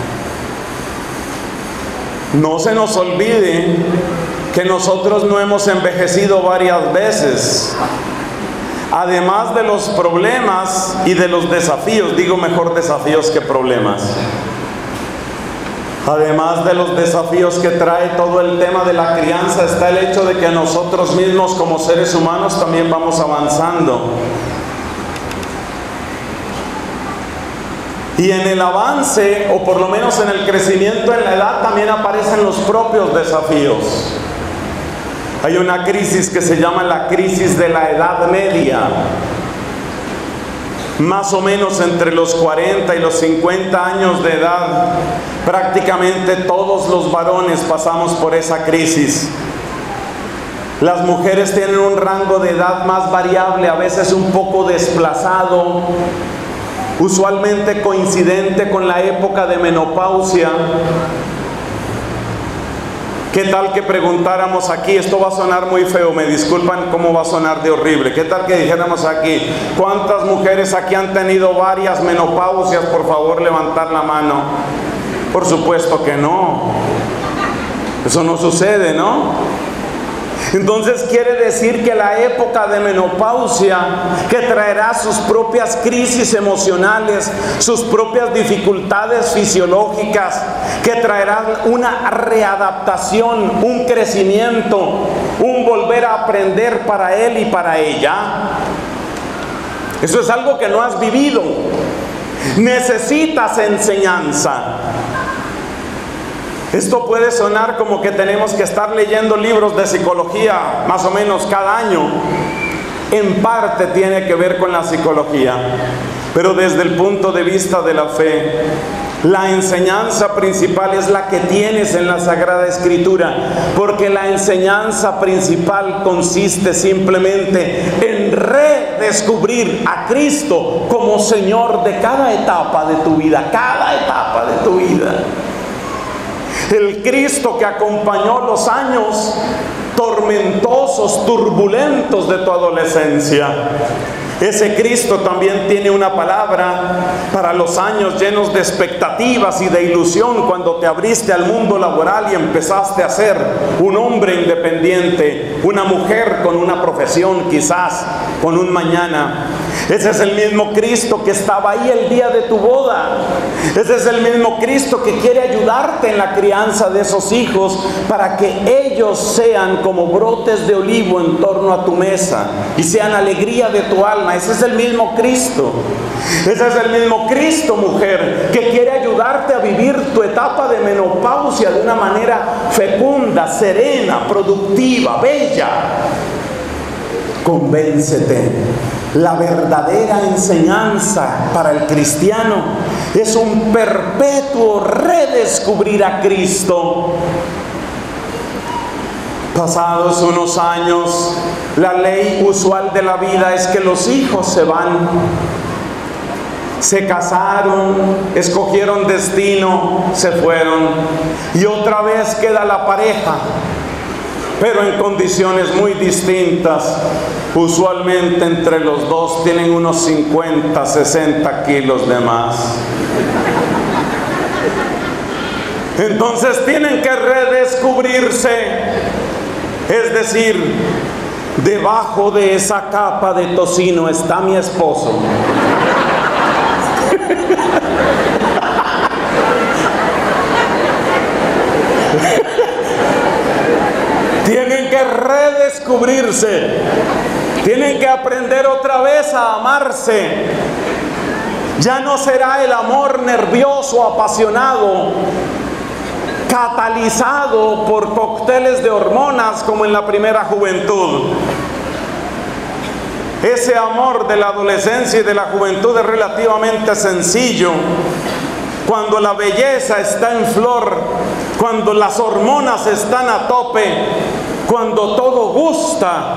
No se nos olvide que nosotros no hemos envejecido varias veces. Además de los problemas y de los desafíos, digo mejor desafíos que problemas. Además de los desafíos que trae todo el tema de la crianza, está el hecho de que nosotros mismos como seres humanos también vamos avanzando. Y en el avance, o por lo menos en el crecimiento en la edad, también aparecen los propios desafíos. Hay una crisis que se llama la crisis de la edad media. Más o menos entre los cuarenta y los cincuenta años de edad, prácticamente todos los varones pasamos por esa crisis. Las mujeres tienen un rango de edad más variable, a veces un poco desplazado, usualmente coincidente con la época de menopausia. ¿Qué tal que preguntáramos aquí? Esto va a sonar muy feo, me disculpan cómo va a sonar de horrible. ¿Qué tal que dijéramos aquí? ¿Cuántas mujeres aquí han tenido varias menopausias? Por favor, levantar la mano. Por supuesto que no. Eso no sucede, ¿no? Entonces quiere decir que la época de menopausia, que traerá sus propias crisis emocionales, sus propias dificultades fisiológicas, que traerá una readaptación, un crecimiento, un volver a aprender para él y para ella. Eso es algo que no has vivido. Necesitas enseñanza. Esto puede sonar como que tenemos que estar leyendo libros de psicología más o menos cada año. En parte tiene que ver con la psicología, pero desde el punto de vista de la fe, la enseñanza principal es la que tienes en la Sagrada Escritura, porque la enseñanza principal consiste simplemente en redescubrir a Cristo como Señor de cada etapa de tu vida, cada etapa de tu vida. El Cristo que acompañó los años tormentosos, turbulentos de tu adolescencia. Ese Cristo también tiene una palabra para los años llenos de expectativas y de ilusión, cuando te abriste al mundo laboral y empezaste a ser un hombre independiente, una mujer con una profesión, quizás con un mañana. Ese es el mismo Cristo que estaba ahí el día de tu boda. Ese es el mismo Cristo que quiere ayudarte en la crianza de esos hijos, para que ellos sean como brotes de olivo en torno a tu mesa y sean alegría de tu alma. Ese es el mismo Cristo. Ese es el mismo Cristo, mujer, que quiere ayudarte a vivir tu etapa de menopausia de una manera fecunda, serena, productiva, bella. Convéncete. La verdadera enseñanza para el cristiano es un perpetuo redescubrir a Cristo. Pasados unos años, la ley usual de la vida es que los hijos se van. Se casaron, escogieron destino, se fueron. Y otra vez queda la pareja, pero en condiciones muy distintas. Usualmente entre los dos tienen unos cincuenta, sesenta kilos de más. Entonces tienen que redescubrirse. Es decir, debajo de esa capa de tocino está mi esposo. Tienen que redescubrirse. Tienen que aprender otra vez a amarse. Ya no será el amor nervioso, apasionado, catalizado por cócteles de hormonas como en la primera juventud. Ese amor de la adolescencia y de la juventud es relativamente sencillo. Cuando la belleza está en flor, cuando las hormonas están a tope, cuando todo gusta.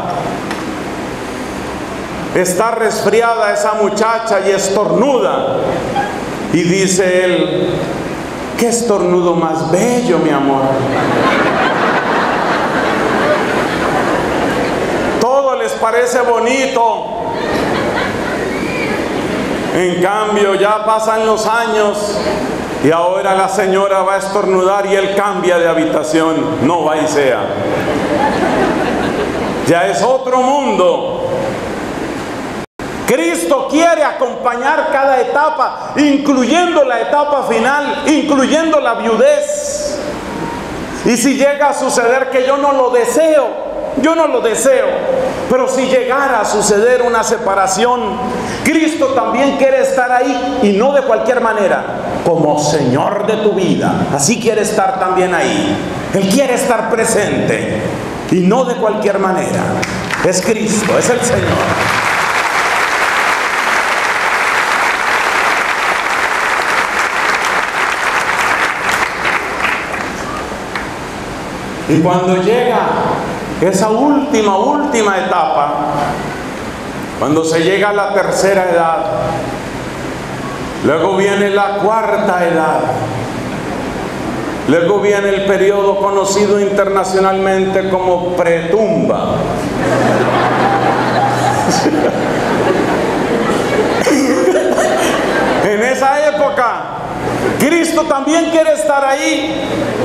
Está resfriada esa muchacha y estornuda. Y dice él: ¡qué estornudo más bello, mi amor! Todo les parece bonito. En cambio, ya pasan los años y ahora la señora va a estornudar y él cambia de habitación. No va y sea. Ya es otro mundo. Cristo quiere acompañar cada etapa, incluyendo la etapa final, incluyendo la viudez. Y si llega a suceder, que yo no lo deseo, yo no lo deseo, pero si llegara a suceder una separación, Cristo también quiere estar ahí, y no de cualquier manera, como Señor de tu vida. Así quiere estar también ahí. Él quiere estar presente, y no de cualquier manera. Es Cristo, es el Señor. Y cuando llega esa última, última etapa, cuando se llega a la tercera edad, luego viene la cuarta edad. Luego viene el periodo conocido internacionalmente como pretumba. En esa época, Cristo también quiere estar ahí.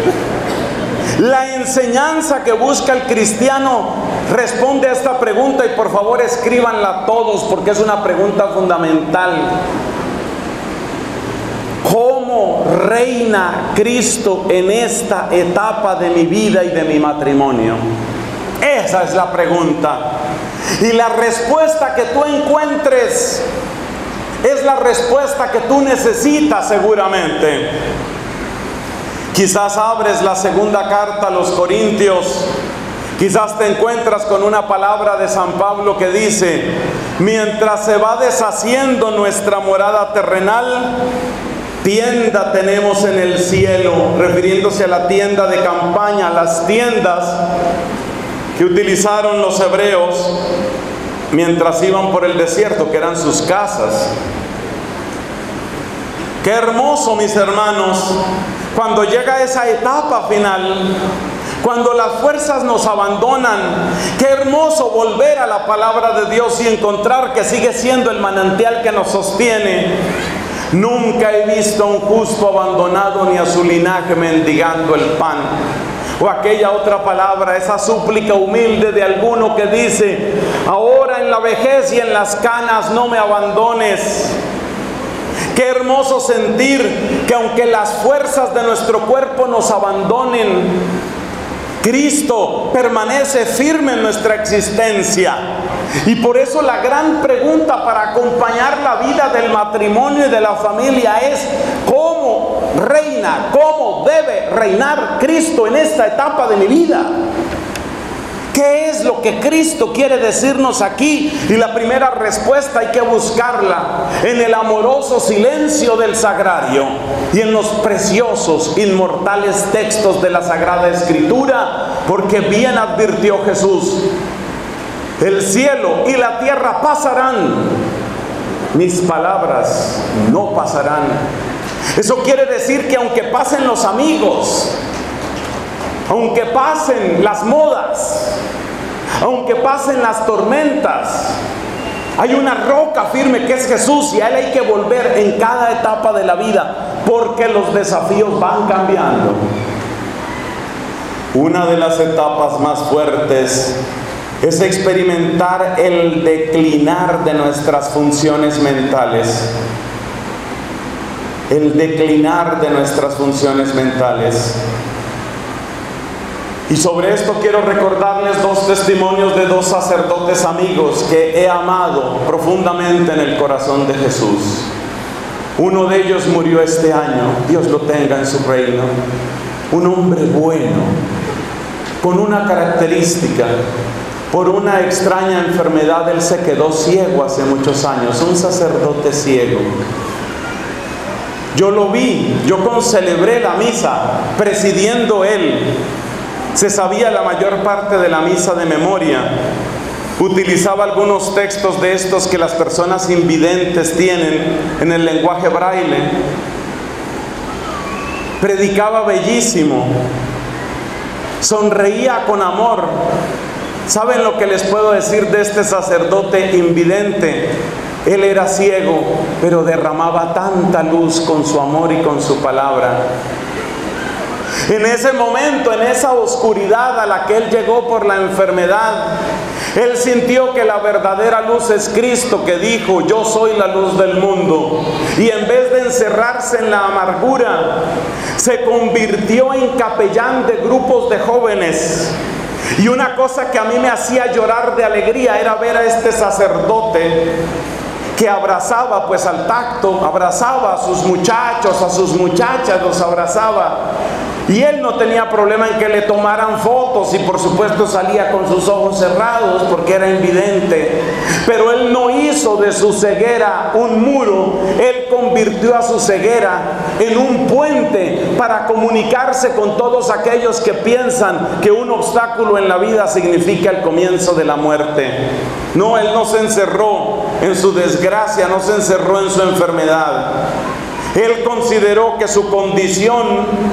La enseñanza que busca el cristiano responde a esta pregunta, y por favor escríbanla todos porque es una pregunta fundamental. ¿Cómo reina Cristo en esta etapa de mi vida y de mi matrimonio? Esa es la pregunta. Y la respuesta que tú encuentres es la respuesta que tú necesitas seguramente. Quizás abres la segunda carta a los Corintios, quizás te encuentras con una palabra de San Pablo que dice: mientras se va deshaciendo nuestra morada terrenal, tienda tenemos en el cielo, refiriéndose a la tienda de campaña, las tiendas que utilizaron los hebreos mientras iban por el desierto, que eran sus casas. Qué hermoso, mis hermanos, cuando llega esa etapa final, cuando las fuerzas nos abandonan. Qué hermoso volver a la palabra de Dios y encontrar que sigue siendo el manantial que nos sostiene. Nunca he visto a un justo abandonado, ni a su linaje mendigando el pan. O aquella otra palabra, esa súplica humilde de alguno que dice: ahora en la vejez y en las canas no me abandones. Qué hermoso sentir que aunque las fuerzas de nuestro cuerpo nos abandonen, Cristo permanece firme en nuestra existencia. Y por eso la gran pregunta para acompañar la vida del matrimonio y de la familia es: ¿cómo reina, cómo debe reinar Cristo en esta etapa de mi vida? ¿Qué es lo que Cristo quiere decirnos aquí? Y la primera respuesta hay que buscarla en el amoroso silencio del sagrario y en los preciosos, inmortales textos de la Sagrada Escritura, porque bien advirtió Jesús: el cielo y la tierra pasarán, mis palabras no pasarán. Eso quiere decir que aunque pasen los amigos, aunque pasen las modas, aunque pasen las tormentas, hay una roca firme que es Jesús, y a Él hay que volver en cada etapa de la vida, porque los desafíos van cambiando. Una de las etapas más fuertes es experimentar el declinar de nuestras funciones mentales. El declinar de nuestras funciones mentales. Y sobre esto quiero recordarles dos testimonios de dos sacerdotes amigos que he amado profundamente en el corazón de Jesús. Uno de ellos murió este año, Dios lo tenga en su reino. Un hombre bueno, con una característica: por una extraña enfermedad él se quedó ciego hace muchos años, un sacerdote ciego. Yo lo vi, yo concelebré la misa presidiendo él. Se sabía la mayor parte de la misa de memoria. Utilizaba algunos textos de estos que las personas invidentes tienen en el lenguaje braille. Predicaba bellísimo. Sonreía con amor. ¿Saben lo que les puedo decir de este sacerdote invidente? Él era ciego, pero derramaba tanta luz con su amor y con su palabra. En ese momento, en esa oscuridad a la que él llegó por la enfermedad, él sintió que la verdadera luz es Cristo, que dijo: yo soy la luz del mundo. Y en vez de encerrarse en la amargura, se convirtió en capellán de grupos de jóvenes. Y una cosa que a mí me hacía llorar de alegría era ver a este sacerdote que abrazaba, pues al tacto, abrazaba a sus muchachos, a sus muchachas, los abrazaba. Y él no tenía problema en que le tomaran fotos, y por supuesto salía con sus ojos cerrados porque era invidente. Pero él no hizo de su ceguera un muro, él convirtió a su ceguera en un puente para comunicarse con todos aquellos que piensan que un obstáculo en la vida significa el comienzo de la muerte. No, él no se encerró en su desgracia, no se encerró en su enfermedad. Él consideró que su condición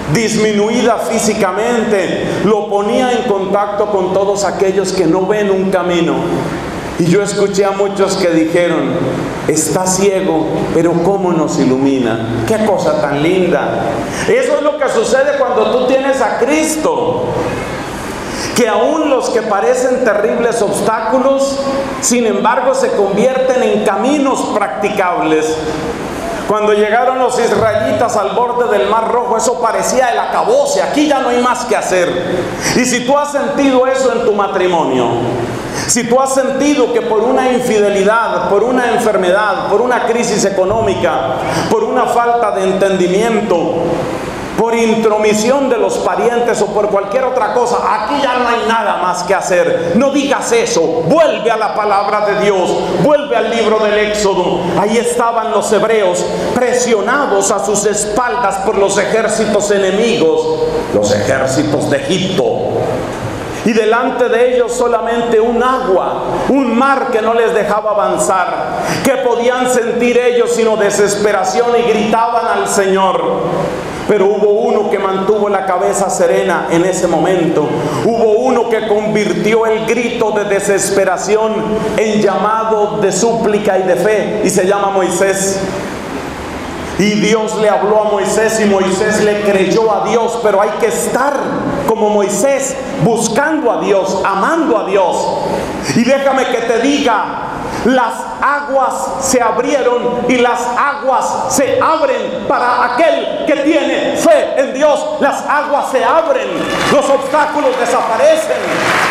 disminuida físicamente, lo ponía en contacto con todos aquellos que no ven un camino. Y yo escuché a muchos que dijeron: está ciego, pero ¿cómo nos ilumina? ¡Qué cosa tan linda! Eso es lo que sucede cuando tú tienes a Cristo, que aún los que parecen terribles obstáculos, sin embargo, se convierten en caminos practicables. Cuando llegaron los israelitas al borde del Mar Rojo, eso parecía el acabose, aquí ya no hay más que hacer. Y si tú has sentido eso en tu matrimonio, si tú has sentido que por una infidelidad, por una enfermedad, por una crisis económica, por una falta de entendimiento, por intromisión de los parientes o por cualquier otra cosa, aquí ya no hay nada más que hacer, no digas eso. Vuelve a la palabra de Dios, vuelve al libro del Éxodo. Ahí estaban los hebreos presionados a sus espaldas por los ejércitos enemigos, los ejércitos de Egipto. Y delante de ellos solamente un agua, un mar que no les dejaba avanzar. ¿Qué podían sentir ellos sino desesperación? Y gritaban al Señor. Pero hubo uno que mantuvo la cabeza serena en ese momento. Hubo uno que convirtió el grito de desesperación en llamado de súplica y de fe, y se llama Moisés. Y Dios le habló a Moisés y Moisés le creyó a Dios. Pero hay que estar como Moisés, buscando a Dios, amando a Dios. Y déjame que te diga, las aguas se abrieron y las aguas se abren para aquel que tiene fe en Dios. Las aguas se abren, los obstáculos desaparecen.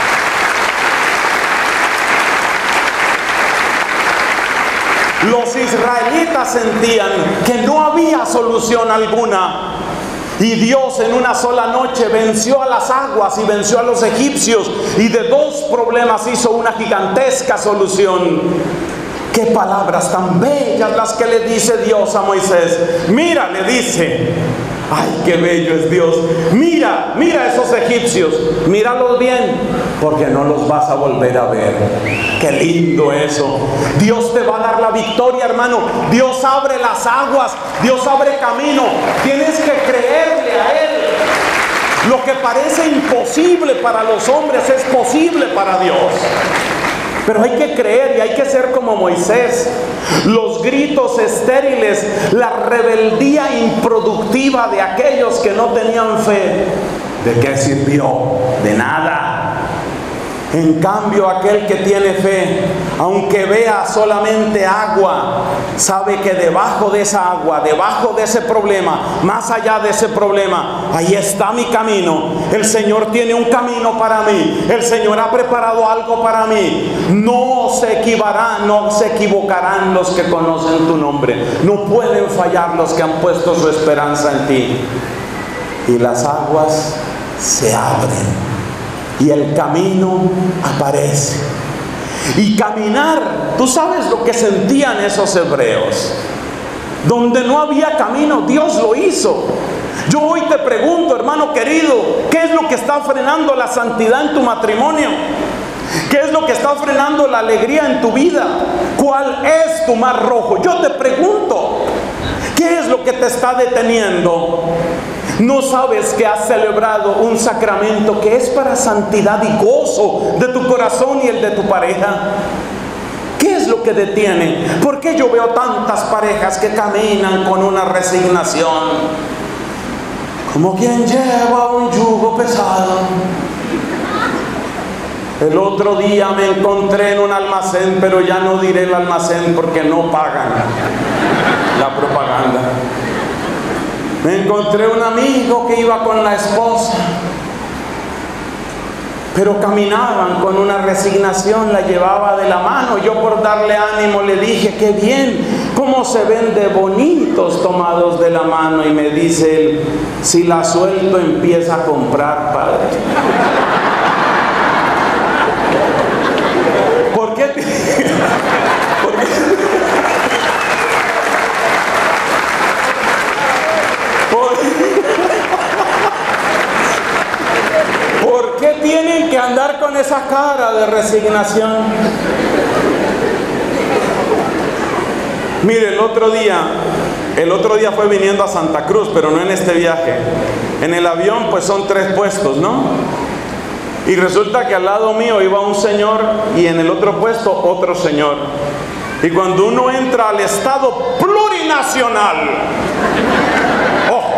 Los israelitas sentían que no había solución alguna. Y Dios en una sola noche venció a las aguas y venció a los egipcios. Y de dos problemas hizo una gigantesca solución. Qué palabras tan bellas las que le dice Dios a Moisés. Mira, le dice. Ay, qué bello es Dios. Mira, mira a esos egipcios. Míralos bien, porque no los vas a volver a ver. Qué lindo eso. Dios te va a dar la victoria, hermano. Dios abre las aguas, Dios abre camino. Tienes que creerle a Él. Lo que parece imposible para los hombres es posible para Dios. Pero hay que creer y hay que ser como Moisés. Los gritos estériles, la rebeldía improductiva de aquellos que no tenían fe, ¿de qué sirvió? De nada. En cambio, aquel que tiene fe, aunque vea solamente agua, sabe que debajo de esa agua, debajo de ese problema, más allá de ese problema, ahí está mi camino. El Señor tiene un camino para mí. El Señor ha preparado algo para mí. No se equivocarán, no se equivocarán los que conocen tu nombre. No pueden fallar los que han puesto su esperanza en ti. Y las aguas se abren. Y el camino aparece. Y caminar, tú sabes lo que sentían esos hebreos. Donde no había camino, Dios lo hizo. Yo hoy te pregunto, hermano querido, ¿qué es lo que está frenando la santidad en tu matrimonio? ¿Qué es lo que está frenando la alegría en tu vida? ¿Cuál es tu mar rojo? Yo te pregunto, ¿qué es lo que te está deteniendo? ¿No sabes que has celebrado un sacramento que es para santidad y gozo de tu corazón y el de tu pareja? ¿Qué es lo que detiene? ¿Por qué yo veo tantas parejas que caminan con una resignación? Como quien lleva un yugo pesado. El otro día me encontré en un almacén, pero ya no diré el almacén porque no pagan la propaganda. Me encontré un amigo que iba con la esposa, pero caminaban con una resignación, la llevaba de la mano. Yo, por darle ánimo, le dije: qué bien, cómo se ven de bonitos tomados de la mano. Y me dice él: si la suelto empieza a comprar, padre. ¿Por qué? ¿Por qué? ¿Por qué tienen que andar con esa cara de resignación? Mire, el otro día El otro día fue viniendo a Santa Cruz, pero no en este viaje. En el avión pues son tres puestos, ¿no? Y resulta que al lado mío iba un señor y en el otro puesto otro señor. Y cuando uno entra al estado plurinacional, ojo,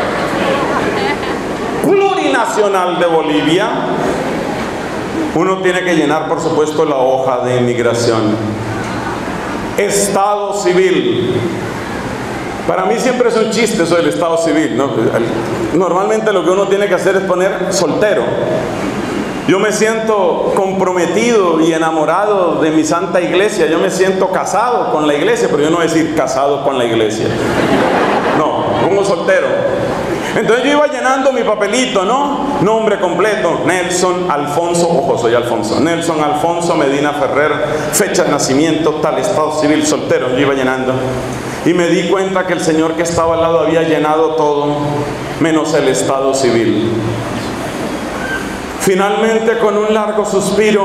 plurinacional de Bolivia, uno tiene que llenar, por supuesto, la hoja de inmigración. Estado civil. Para mí siempre es un chiste eso del estado civil, ¿no? Normalmente lo que uno tiene que hacer es poner soltero. Yo me siento comprometido y enamorado de mi santa iglesia. Yo me siento casado con la iglesia, pero yo no voy a decir casado con la iglesia. No, pongo soltero. Entonces yo iba llenando mi papelito, ¿no? Nombre completo, Nelson Alfonso, ojo, soy Alfonso. Nelson Alfonso Medina Ferrer, fecha de nacimiento, tal, estado civil, soltero. Yo iba llenando. Y me di cuenta que el señor que estaba al lado había llenado todo, menos el estado civil. Finalmente, con un largo suspiro,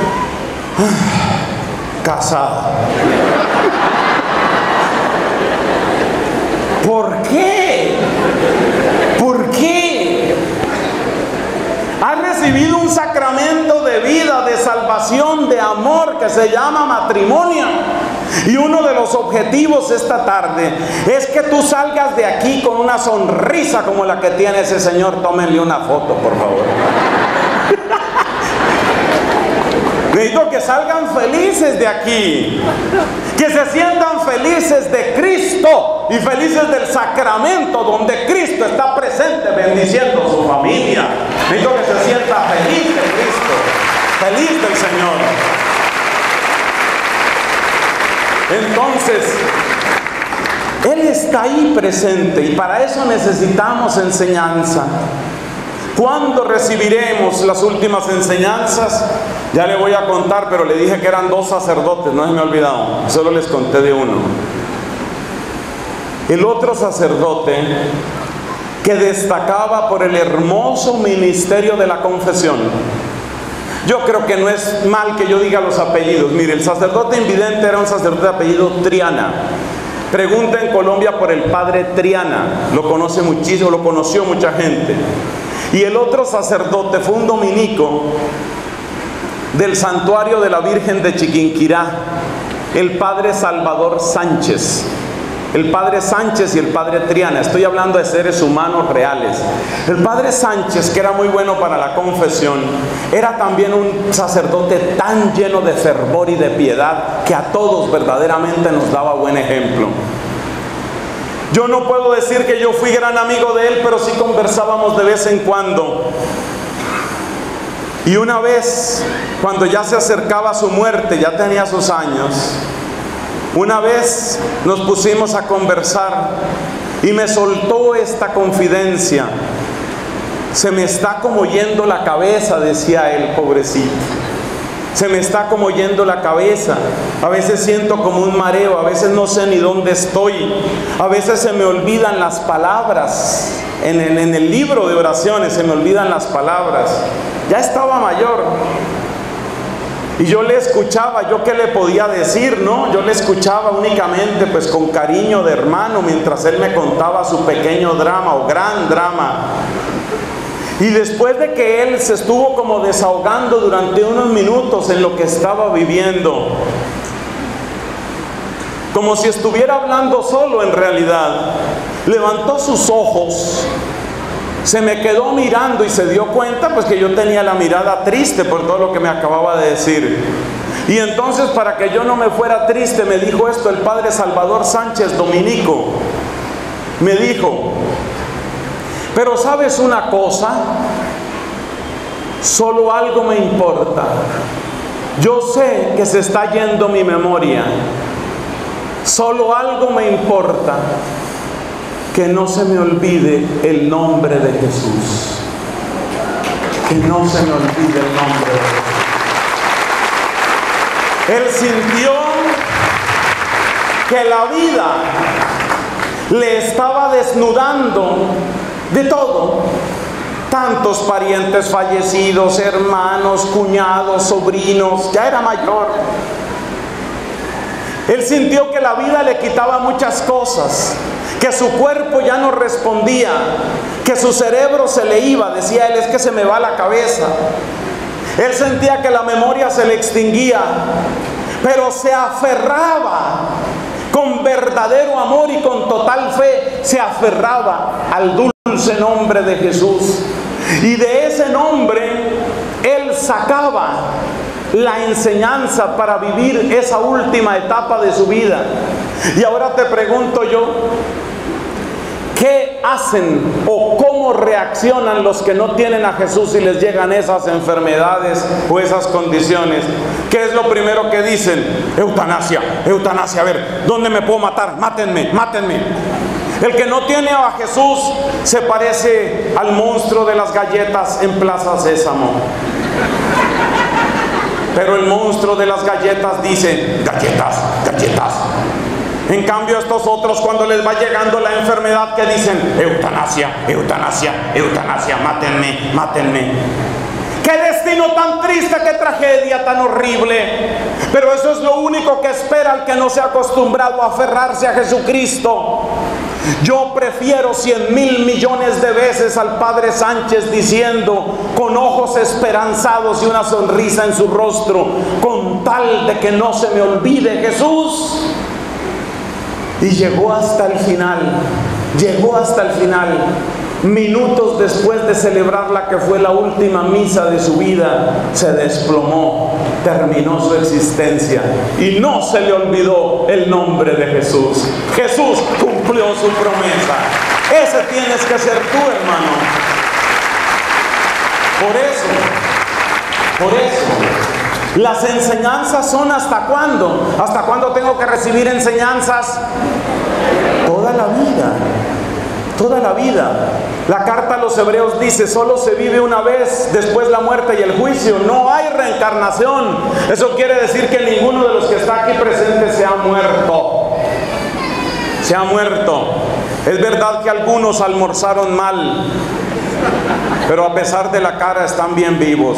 casado. ¿Por qué? ¿Por qué? Has recibido un sacramento de vida, de salvación, de amor que se llama matrimonio. Y uno de los objetivos esta tarde es que tú salgas de aquí con una sonrisa como la que tiene ese señor. Tómenle una foto, por favor. Necesito que salgan felices de aquí, que se sientan felices de Cristo y felices del sacramento donde Cristo está presente bendiciendo su familia. Necesito que se sienta feliz de Cristo, feliz del Señor. Entonces, Él está ahí presente y para eso necesitamos enseñanza. ¿Cuándo recibiremos las últimas enseñanzas? Ya le voy a contar, pero le dije que eran dos sacerdotes, no se me ha olvidado, solo les conté de uno. El otro sacerdote que destacaba por el hermoso ministerio de la confesión. Yo creo que no es mal que yo diga los apellidos. Mire, el sacerdote invidente era un sacerdote de apellido Triana. Pregunta en Colombia por el padre Triana, lo conoce muchísimo, lo conoció mucha gente. Y el otro sacerdote fue un dominico del santuario de la Virgen de Chiquinquirá, el padre Salvador Sánchez. El padre Sánchez y el padre Triana, estoy hablando de seres humanos reales. El padre Sánchez, que era muy bueno para la confesión, era también un sacerdote tan lleno de fervor y de piedad que a todos verdaderamente nos daba buen ejemplo. Yo no puedo decir que yo fui gran amigo de él, pero sí conversábamos de vez en cuando. Y una vez, cuando ya se acercaba su muerte, ya tenía sus años, una vez nos pusimos a conversar y me soltó esta confidencia. Se me está como yendo la cabeza, decía él, pobrecito. Se me está como yendo la cabeza. A veces siento como un mareo, a veces no sé ni dónde estoy. A veces se me olvidan las palabras. En el, en el libro de oraciones se me olvidan las palabras. Ya estaba mayor. Y yo le escuchaba, ¿yo qué le podía decir, no? Yo le escuchaba únicamente pues con cariño de hermano mientras él me contaba su pequeño drama o gran drama. Y después de que él se estuvo como desahogando durante unos minutos en lo que estaba viviendo, como si estuviera hablando solo en realidad, levantó sus ojos, se me quedó mirando y se dio cuenta pues que yo tenía la mirada triste por todo lo que me acababa de decir. Y entonces, para que yo no me fuera triste, me dijo esto el padre Salvador Sánchez, dominico. Me dijo: pero ¿sabes una cosa? Solo algo me importa. Yo sé que se está yendo mi memoria. Solo algo me importa: que no se me olvide el nombre de Jesús. Que no se me olvide el nombre de Jesús. Él sintió que la vida le estaba desnudando de todo. Tantos parientes fallecidos, hermanos, cuñados, sobrinos, ya era mayor. Él sintió que la vida le quitaba muchas cosas. que su cuerpo ya no respondía, que su cerebro se le iba. Decía él, es que se me va la cabeza. Él sentía que la memoria se le extinguía, pero se aferraba con verdadero amor y con total fe, se aferraba al dulce nombre de Jesús. Y de ese nombre él sacaba la enseñanza para vivir esa última etapa de su vida. Y ahora te pregunto yo, ¿qué hacen o cómo reaccionan los que no tienen a Jesús si les llegan esas enfermedades o esas condiciones? ¿Qué es lo primero que dicen? Eutanasia, eutanasia, a ver, ¿dónde me puedo matar? Mátenme, mátenme. El que no tiene a Jesús se parece al monstruo de las galletas en Plaza Sésamo. Pero el monstruo de las galletas dice, galletas, galletas. En cambio estos otros, cuando les va llegando la enfermedad, que dicen, eutanasia, eutanasia, eutanasia, mátenme, mátenme. ¡Qué destino tan triste, qué tragedia tan horrible! Pero eso es lo único que espera el que no se ha acostumbrado a aferrarse a Jesucristo. Yo prefiero cien mil millones de veces al Padre Sánchez diciendo, con ojos esperanzados y una sonrisa en su rostro, con tal de que no se me olvide Jesús. Y llegó hasta el final, llegó hasta el final. Minutos después de celebrar la que fue la última misa de su vida, se desplomó, terminó su existencia y no se le olvidó el nombre de Jesús. Jesús cumplió su promesa. Ese tienes que ser tú, hermano. Por eso, por eso, las enseñanzas son ¿hasta cuándo? ¿Hasta cuándo tengo que recibir enseñanzas? Toda la vida. Toda la vida. La carta a los Hebreos dice, solo se vive una vez, después la muerte y el juicio. No hay reencarnación. Eso quiere decir que ninguno de los que está aquí presente se ha muerto. Se ha muerto. Es verdad que algunos almorzaron mal, pero a pesar de la cara están bien vivos.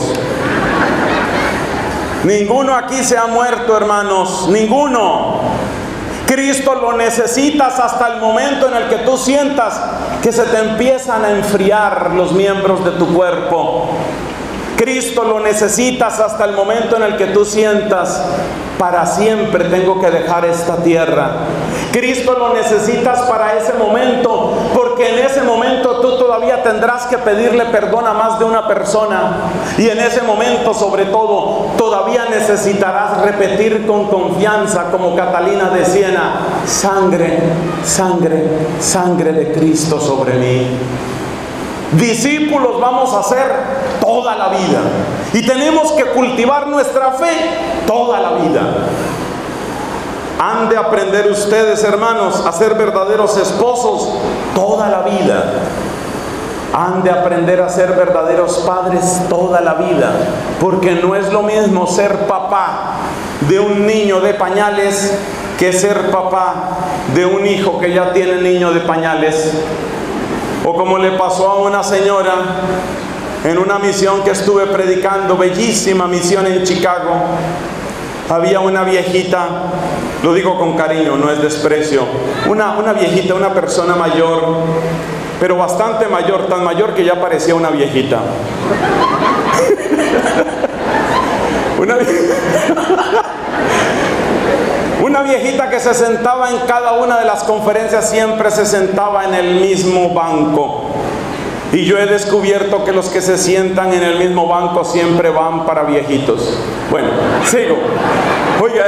Ninguno aquí se ha muerto, hermanos. Ninguno. Cristo lo necesitas hasta el momento en el que tú sientas que se te empiezan a enfriar los miembros de tu cuerpo. Cristo lo necesitas hasta el momento en el que tú sientas, para siempre tengo que dejar esta tierra. Cristo lo necesitas para ese momento, porque en ese momento tú todavía tendrás que pedirle perdón a más de una persona. Y en ese momento, sobre todo, todavía necesitarás repetir con confianza, como Catalina de Siena, sangre, sangre, sangre de Cristo sobre mí. Discípulos vamos a ser toda la vida, y tenemos que cultivar nuestra fe toda la vida. Han de aprender ustedes, hermanos, a ser verdaderos esposos toda la vida. Han de aprender a ser verdaderos padres toda la vida, porque no es lo mismo ser papá de un niño de pañales que ser papá de un hijo que ya tiene niño de pañales. O como le pasó a una señora en una misión que estuve predicando, bellísima misión en Chicago. Había una viejita, lo digo con cariño, no es desprecio, una, una viejita, una persona mayor, pero bastante mayor, tan mayor que ya parecía una viejita. Una viejita. Una viejita que se sentaba en cada una de las conferencias, siempre se sentaba en el mismo banco. Y yo he descubierto que los que se sientan en el mismo banco siempre van para viejitos. Bueno, sigo. Oiga,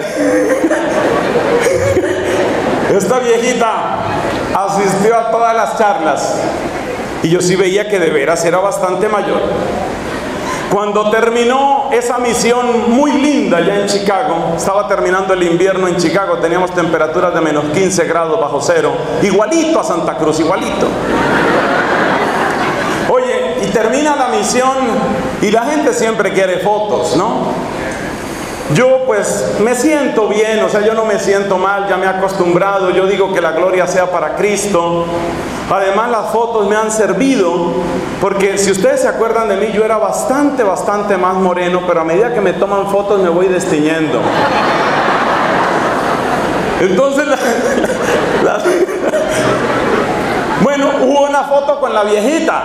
esta viejita asistió a todas las charlas y yo sí veía que de veras era bastante mayor. Cuando terminó esa misión muy linda ya en Chicago, estaba terminando el invierno en Chicago, teníamos temperaturas de menos quince grados bajo cero, igualito a Santa Cruz, igualito. Oye, y termina la misión y la gente siempre quiere fotos, ¿no? Yo pues me siento bien, o sea, yo no me siento mal, ya me he acostumbrado, yo digo que la gloria sea para Cristo. Además las fotos me han servido, porque si ustedes se acuerdan de mí, yo era bastante, bastante más moreno, pero a medida que me toman fotos me voy desteñendo. Entonces la, la, una foto con la viejita.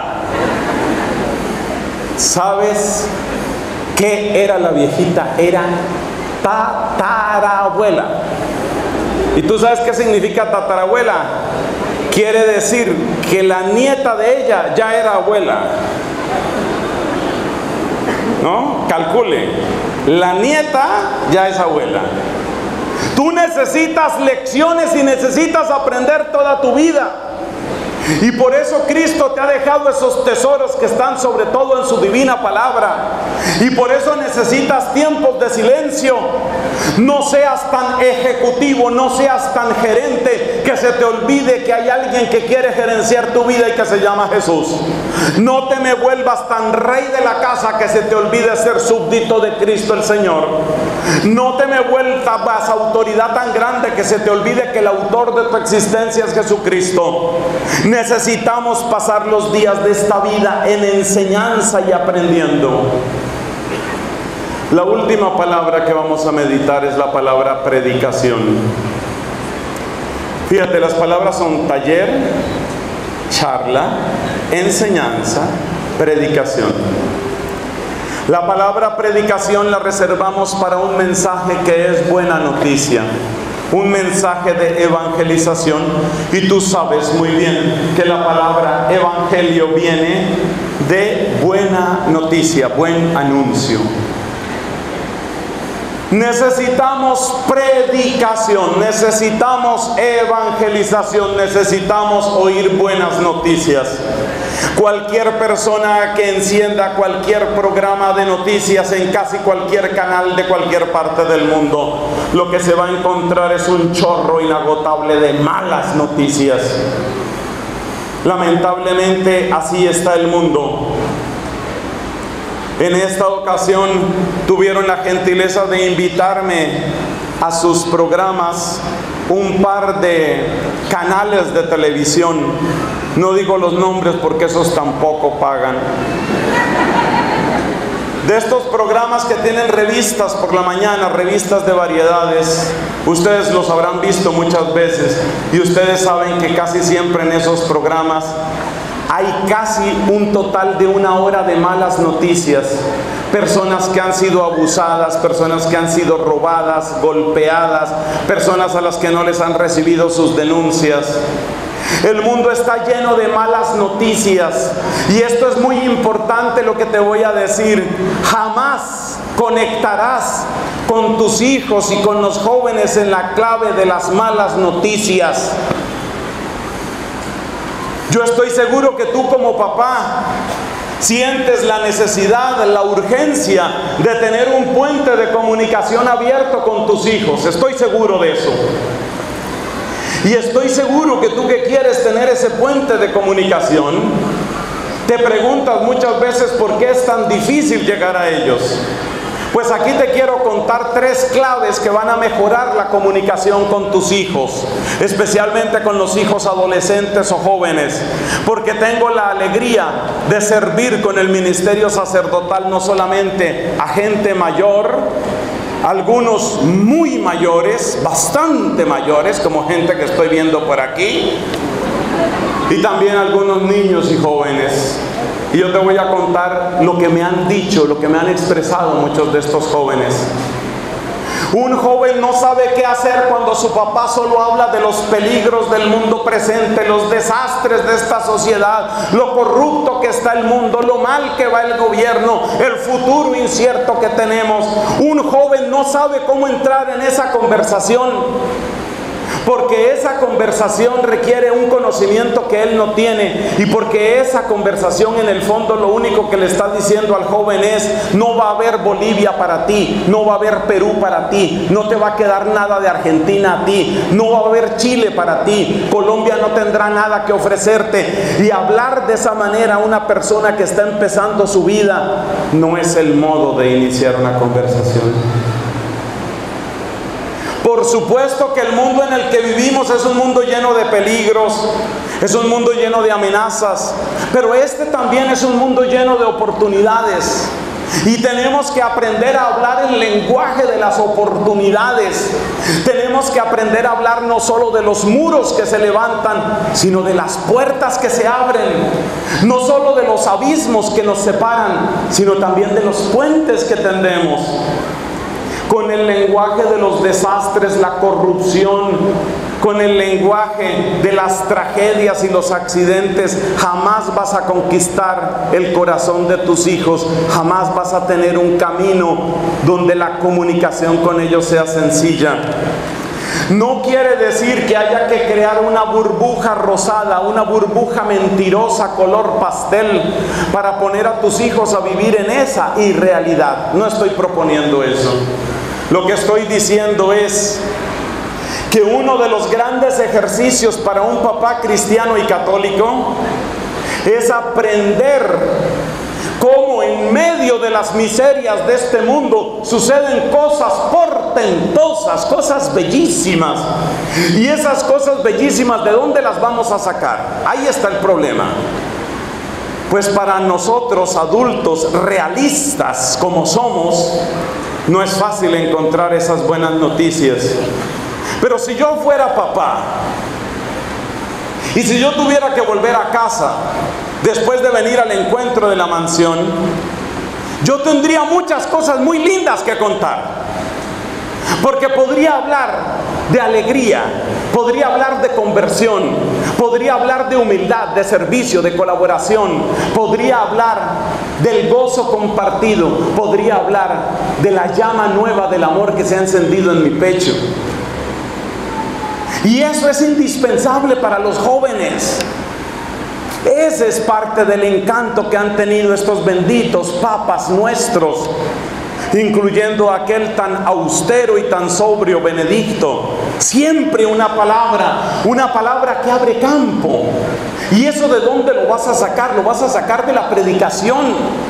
¿Sabes qué era la viejita? Era tatarabuela. ¿Y tú sabes qué significa tatarabuela? Quiere decir que la nieta de ella ya era abuela. ¿No? Calcule. La nieta ya es abuela. Tú necesitas lecciones y necesitas aprender toda tu vida. Y por eso Cristo te ha dejado esos tesoros que están sobre todo en su divina palabra. Y por eso necesitas tiempos de silencio. No seas tan ejecutivo, no seas tan gerente que se te olvide que hay alguien que quiere gerenciar tu vida y que se llama Jesús. No te me vuelvas tan rey de la casa que se te olvide ser súbdito de Cristo el Señor. No te me vuelvas autoridad tan grande que se te olvide que el autor de tu existencia es Jesucristo. Necesitamos pasar los días de esta vida en enseñanza y aprendiendo. La última palabra que vamos a meditar es la palabra predicación. Fíjate, las palabras son taller, charla, enseñanza, predicación. La palabra predicación la reservamos para un mensaje que es buena noticia, un mensaje de evangelización. Y tú sabes muy bien que la palabra evangelio viene de buena noticia, buen anuncio. Necesitamos predicación, necesitamos evangelización, necesitamos oír buenas noticias. Cualquier persona que encienda cualquier programa de noticias en casi cualquier canal de cualquier parte del mundo, lo que se va a encontrar es un chorro inagotable de malas noticias. Lamentablemente así está el mundo. En esta ocasión tuvieron la gentileza de invitarme a sus programas un par de canales de televisión. No digo los nombres porque esos tampoco pagan. De estos programas que tienen revistas por la mañana, revistas de variedades, ustedes los habrán visto muchas veces y ustedes saben que casi siempre en esos programas hay casi un total de una hora de malas noticias. Personas que han sido abusadas, personas que han sido robadas, golpeadas, personas a las que no les han recibido sus denuncias. El mundo está lleno de malas noticias. Y esto es muy importante lo que te voy a decir. Jamás conectarás con tus hijos y con los jóvenes en la clave de las malas noticias. Yo estoy seguro que tú como papá sientes la necesidad, la urgencia de tener un puente de comunicación abierto con tus hijos. Estoy seguro de eso. Y estoy seguro que tú que quieres tener ese puente de comunicación, te preguntas muchas veces por qué es tan difícil llegar a ellos. Pues aquí te quiero contar tres claves que van a mejorar la comunicación con tus hijos, especialmente con los hijos adolescentes o jóvenes, porque tengo la alegría de servir con el ministerio sacerdotal no solamente a gente mayor, algunos muy mayores, bastante mayores, como gente que estoy viendo por aquí, y también algunos niños y jóvenes. Y yo te voy a contar lo que me han dicho, lo que me han expresado muchos de estos jóvenes. Un joven no sabe qué hacer cuando su papá solo habla de los peligros del mundo presente, los desastres de esta sociedad, lo corrupto que está el mundo, lo mal que va el gobierno, el futuro incierto que tenemos. Un joven no sabe cómo entrar en esa conversación, porque esa conversación requiere un conocimiento que él no tiene, y porque esa conversación en el fondo lo único que le está diciendo al joven es: no va a haber Bolivia para ti, no va a haber Perú para ti, no te va a quedar nada de Argentina a ti, no va a haber Chile para ti, Colombia no tendrá nada que ofrecerte. Y hablar de esa manera a una persona que está empezando su vida no es el modo de iniciar una conversación. Por supuesto que el mundo en el que vivimos es un mundo lleno de peligros, es un mundo lleno de amenazas, pero este también es un mundo lleno de oportunidades. Y tenemos que aprender a hablar el lenguaje de las oportunidades. Tenemos que aprender a hablar no solo de los muros que se levantan, sino de las puertas que se abren. No solo de los abismos que nos separan, sino también de los puentes que tendemos. Con el lenguaje de los desastres, la corrupción, con el lenguaje de las tragedias y los accidentes, jamás vas a conquistar el corazón de tus hijos, jamás vas a tener un camino donde la comunicación con ellos sea sencilla. No quiere decir que haya que crear una burbuja rosada, una burbuja mentirosa color pastel para poner a tus hijos a vivir en esa irrealidad. No estoy proponiendo eso. Lo que estoy diciendo es que uno de los grandes ejercicios para un papá cristiano y católico es aprender cómo en medio de las miserias de este mundo suceden cosas portentosas, cosas bellísimas. Y esas cosas bellísimas, ¿de dónde las vamos a sacar? Ahí está el problema. Pues para nosotros adultos realistas como somos, no es fácil encontrar esas buenas noticias. Pero si yo fuera papá y si yo tuviera que volver a casa después de venir al encuentro de la mansión, yo tendría muchas cosas muy lindas que contar. Porque podría hablar de alegría, podría hablar de conversión, podría hablar de humildad, de servicio, de colaboración, podría hablar del gozo compartido, podría hablar de la llama nueva del amor que se ha encendido en mi pecho. Y eso es indispensable para los jóvenes. Ese es parte del encanto que han tenido estos benditos papas nuestros, incluyendo aquel tan austero y tan sobrio Benedicto. Siempre una palabra, una palabra que abre campo. ¿Y eso de dónde lo vas a sacar? Lo vas a sacar de la predicación.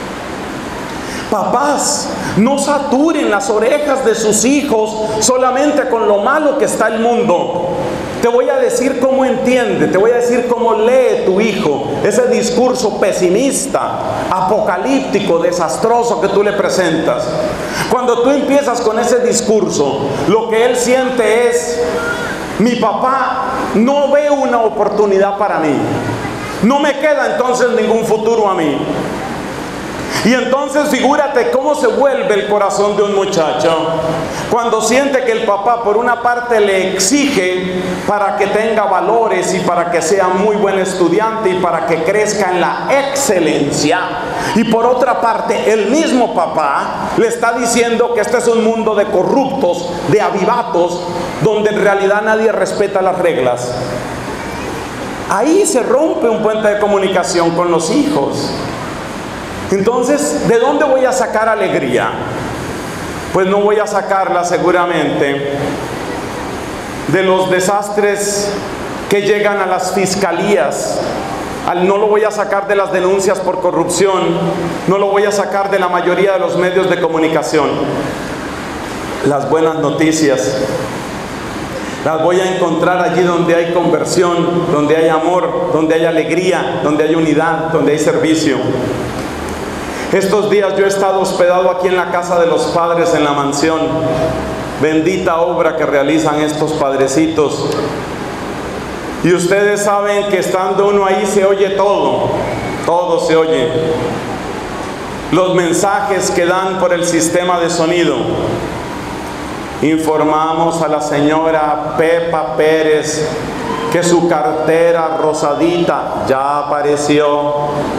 Papás, no saturen las orejas de sus hijos solamente con lo malo que está el mundo. Te voy a decir cómo entiende, te voy a decir cómo lee tu hijo ese discurso pesimista, apocalíptico, desastroso que tú le presentas. Cuando tú empiezas con ese discurso, lo que él siente es: mi papá no ve una oportunidad para mí, no me queda entonces ningún futuro a mí. Y entonces figúrate cómo se vuelve el corazón de un muchacho cuando siente que el papá por una parte le exige para que tenga valores y para que sea muy buen estudiante y para que crezca en la excelencia, y por otra parte el mismo papá le está diciendo que este es un mundo de corruptos, de avivatos, donde en realidad nadie respeta las reglas. Ahí se rompe un puente de comunicación con los hijos. Entonces, ¿de dónde voy a sacar alegría? Pues no voy a sacarla seguramente de los desastres que llegan a las fiscalías. No lo voy a sacar de las denuncias por corrupción. No lo voy a sacar de la mayoría de los medios de comunicación. Las buenas noticias las voy a encontrar allí donde hay conversión, donde hay amor, donde hay alegría, donde hay unidad, donde hay servicio. Estos días yo he estado hospedado aquí en la casa de los padres en la mansión. Bendita obra que realizan estos padrecitos. Y ustedes saben que estando uno ahí se oye todo, todo se oye. Los mensajes que dan por el sistema de sonido. Informamos a la señora Pepa Pérez que su cartera rosadita ya apareció.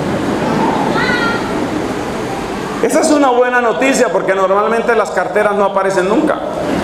Esa es una buena noticia porque normalmente las carteras no aparecen nunca.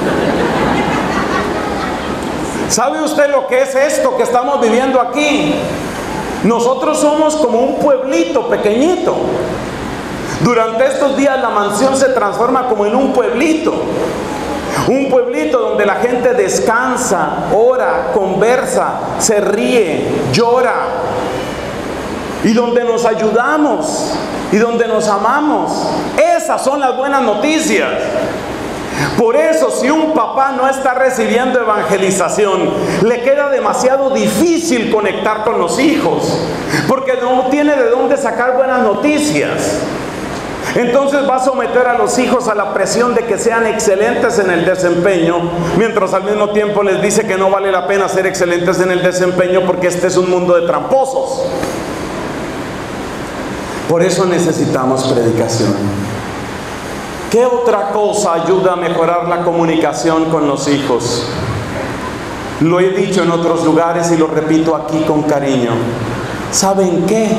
¿Sabe usted lo que es esto que estamos viviendo aquí? Nosotros somos como un pueblito pequeñito. Durante estos días la mansión se transforma como en un pueblito. Un pueblito donde la gente descansa, ora, conversa, se ríe, llora. Y donde nos ayudamos y donde nos amamos. Esas son las buenas noticias. Por eso, si un papá no está recibiendo evangelización, le queda demasiado difícil conectar con los hijos, porque no tiene de dónde sacar buenas noticias. Entonces va a someter a los hijos a la presión de que sean excelentes en el desempeño, mientras al mismo tiempo les dice que no vale la pena ser excelentes en el desempeño porque este es un mundo de tramposos. Por eso necesitamos predicación. ¿Qué otra cosa ayuda a mejorar la comunicación con los hijos? Lo he dicho en otros lugares y lo repito aquí con cariño. ¿Saben qué?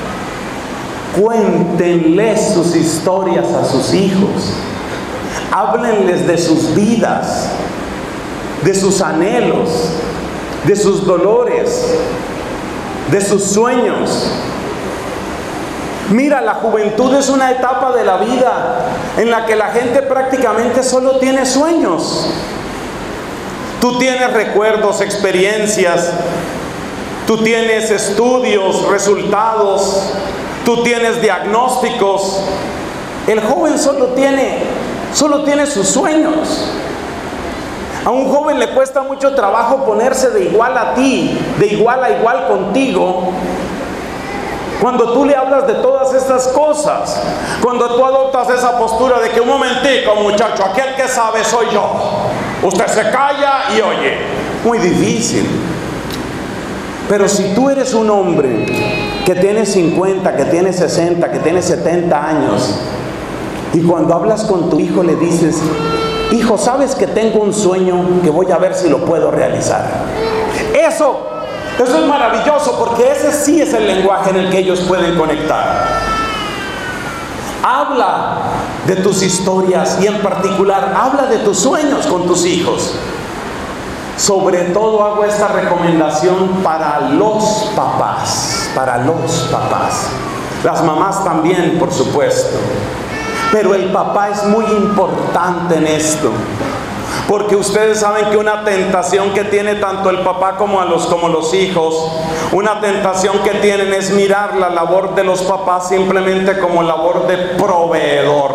Cuéntenles sus historias a sus hijos. Háblenles de sus vidas, de sus anhelos, de sus dolores, de sus sueños. Mira, la juventud es una etapa de la vida en la que la gente prácticamente solo tiene sueños. Tú tienes recuerdos, experiencias, tú tienes estudios, resultados, tú tienes diagnósticos. El joven solo tiene, solo tiene sus sueños. A un joven le cuesta mucho trabajo ponerse de igual a ti, de igual a igual contigo. Cuando tú le hablas de todas estas cosas, cuando tú adoptas esa postura de que un momentico, muchacho, aquel que sabe soy yo. Usted se calla y oye. Muy difícil. Pero si tú eres un hombre que tiene cincuenta, que tiene sesenta, que tiene setenta años, y cuando hablas con tu hijo le dices: hijo, ¿sabes que tengo un sueño que voy a ver si lo puedo realizar? Eso, eso es maravilloso, porque ese sí es el lenguaje en el que ellos pueden conectar. Habla de tus historias y en particular habla de tus sueños con tus hijos. Sobre todo hago esta recomendación para los papás, para los papás. Las mamás también, por supuesto. Pero el papá es muy importante en esto. Porque ustedes saben que una tentación que tiene tanto el papá como, a los, como los hijos, una tentación que tienen es mirar la labor de los papás simplemente como labor de proveedor.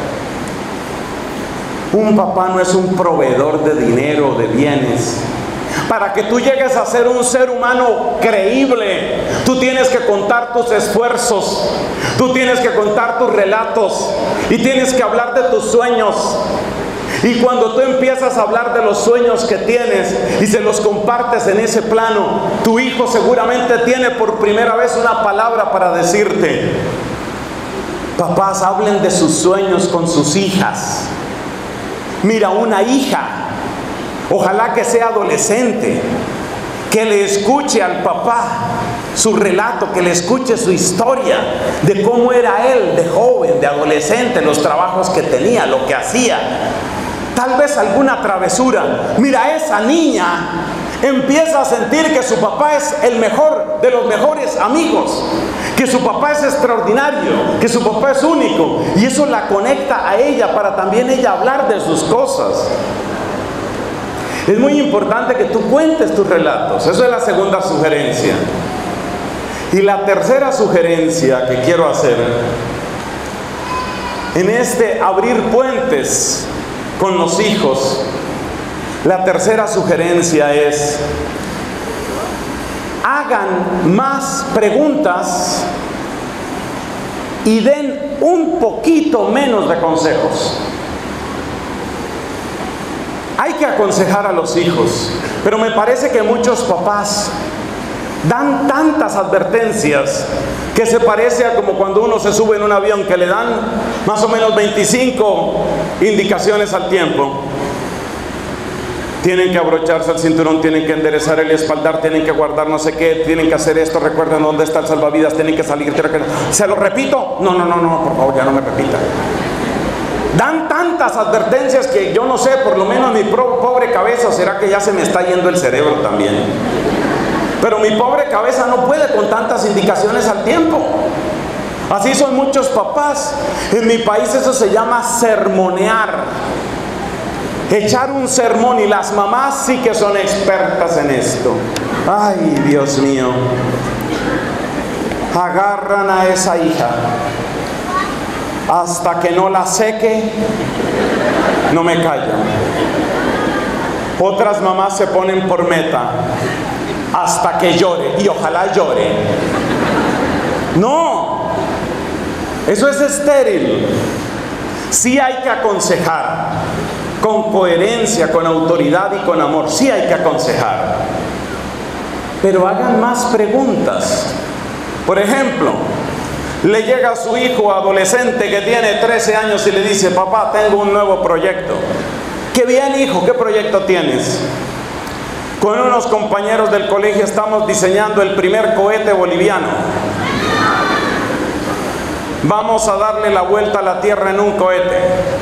Un papá no es un proveedor de dinero, de bienes. Para que tú llegues a ser un ser humano creíble, tú tienes que contar tus esfuerzos, tú tienes que contar tus relatos y tienes que hablar de tus sueños. Y cuando tú empiezas a hablar de los sueños que tienes y se los compartes en ese plano, tu hijo seguramente tiene por primera vez una palabra para decirte. Papás, hablen de sus sueños con sus hijas. Mira, una hija, ojalá que sea adolescente, que le escuche al papá su relato, que le escuche su historia de cómo era él de joven, de adolescente, los trabajos que tenía, lo que hacía. Tal vez alguna travesura. Mira, esa niña empieza a sentir que su papá es el mejor de los mejores amigos, que su papá es extraordinario, que su papá es único, y eso la conecta a ella para también ella hablar de sus cosas. Es muy importante que tú cuentes tus relatos. Eso es la segunda sugerencia. Y la tercera sugerencia que quiero hacer en este abrir puentes con los hijos, la tercera sugerencia es: hagan más preguntas y den un poquito menos de consejos. Hay que aconsejar a los hijos, pero me parece que muchos papás dan tantas advertencias que se parece a como cuando uno se sube en un avión, que le dan más o menos veinticinco indicaciones al tiempo. Tienen que abrocharse el cinturón, tienen que enderezar el espaldar, tienen que guardar no sé qué, tienen que hacer esto, recuerden dónde está el salvavidas, tienen que salir. ¿Se lo repito? No, no, no, no, por favor, ya no me repita. Dan tantas advertencias que yo no sé, por lo menos mi pobre cabeza, será que ya se me está yendo el cerebro también. Pero mi pobre cabeza no puede con tantas indicaciones al tiempo. Así son muchos papás. En mi país eso se llama sermonear. Echar un sermón, y las mamás sí que son expertas en esto. Ay, Dios mío. Agarran a esa hija. Hasta que no la seque, no me callan. Otras mamás se ponen por meta: hasta que llore, y ojalá llore. No, Eso es estéril. Sí hay que aconsejar, con coherencia, con autoridad y con amor. Sí hay que aconsejar. Pero hagan más preguntas. Por ejemplo, le llega a su hijo adolescente que tiene trece años y le dice: papá, tengo un nuevo proyecto. Qué bien, hijo, ¿qué proyecto tienes? Con unos compañeros del colegio estamos diseñando el primer cohete boliviano. Vamos a darle la vuelta a la Tierra en un cohete.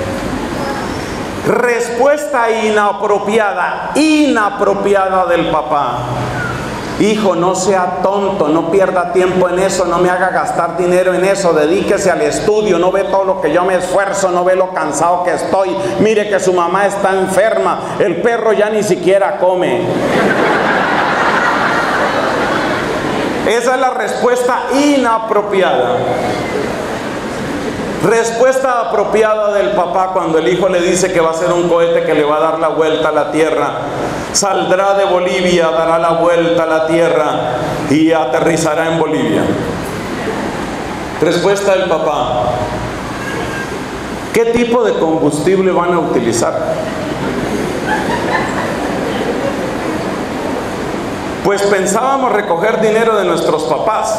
Respuesta inapropiada, inapropiada del papá: hijo, no sea tonto, no pierda tiempo en eso, no me haga gastar dinero en eso, dedíquese al estudio, no ve todo lo que yo me esfuerzo, no ve lo cansado que estoy, mire que su mamá está enferma, el perro ya ni siquiera come. Esa es la respuesta inapropiada. Respuesta apropiada del papá cuando el hijo le dice que va a ser un cohete que le va a dar la vuelta a la Tierra. Saldrá de Bolivia, dará la vuelta a la Tierra y aterrizará en Bolivia. Respuesta del papá: ¿qué tipo de combustible van a utilizar? Pues pensábamos recoger dinero de nuestros papás.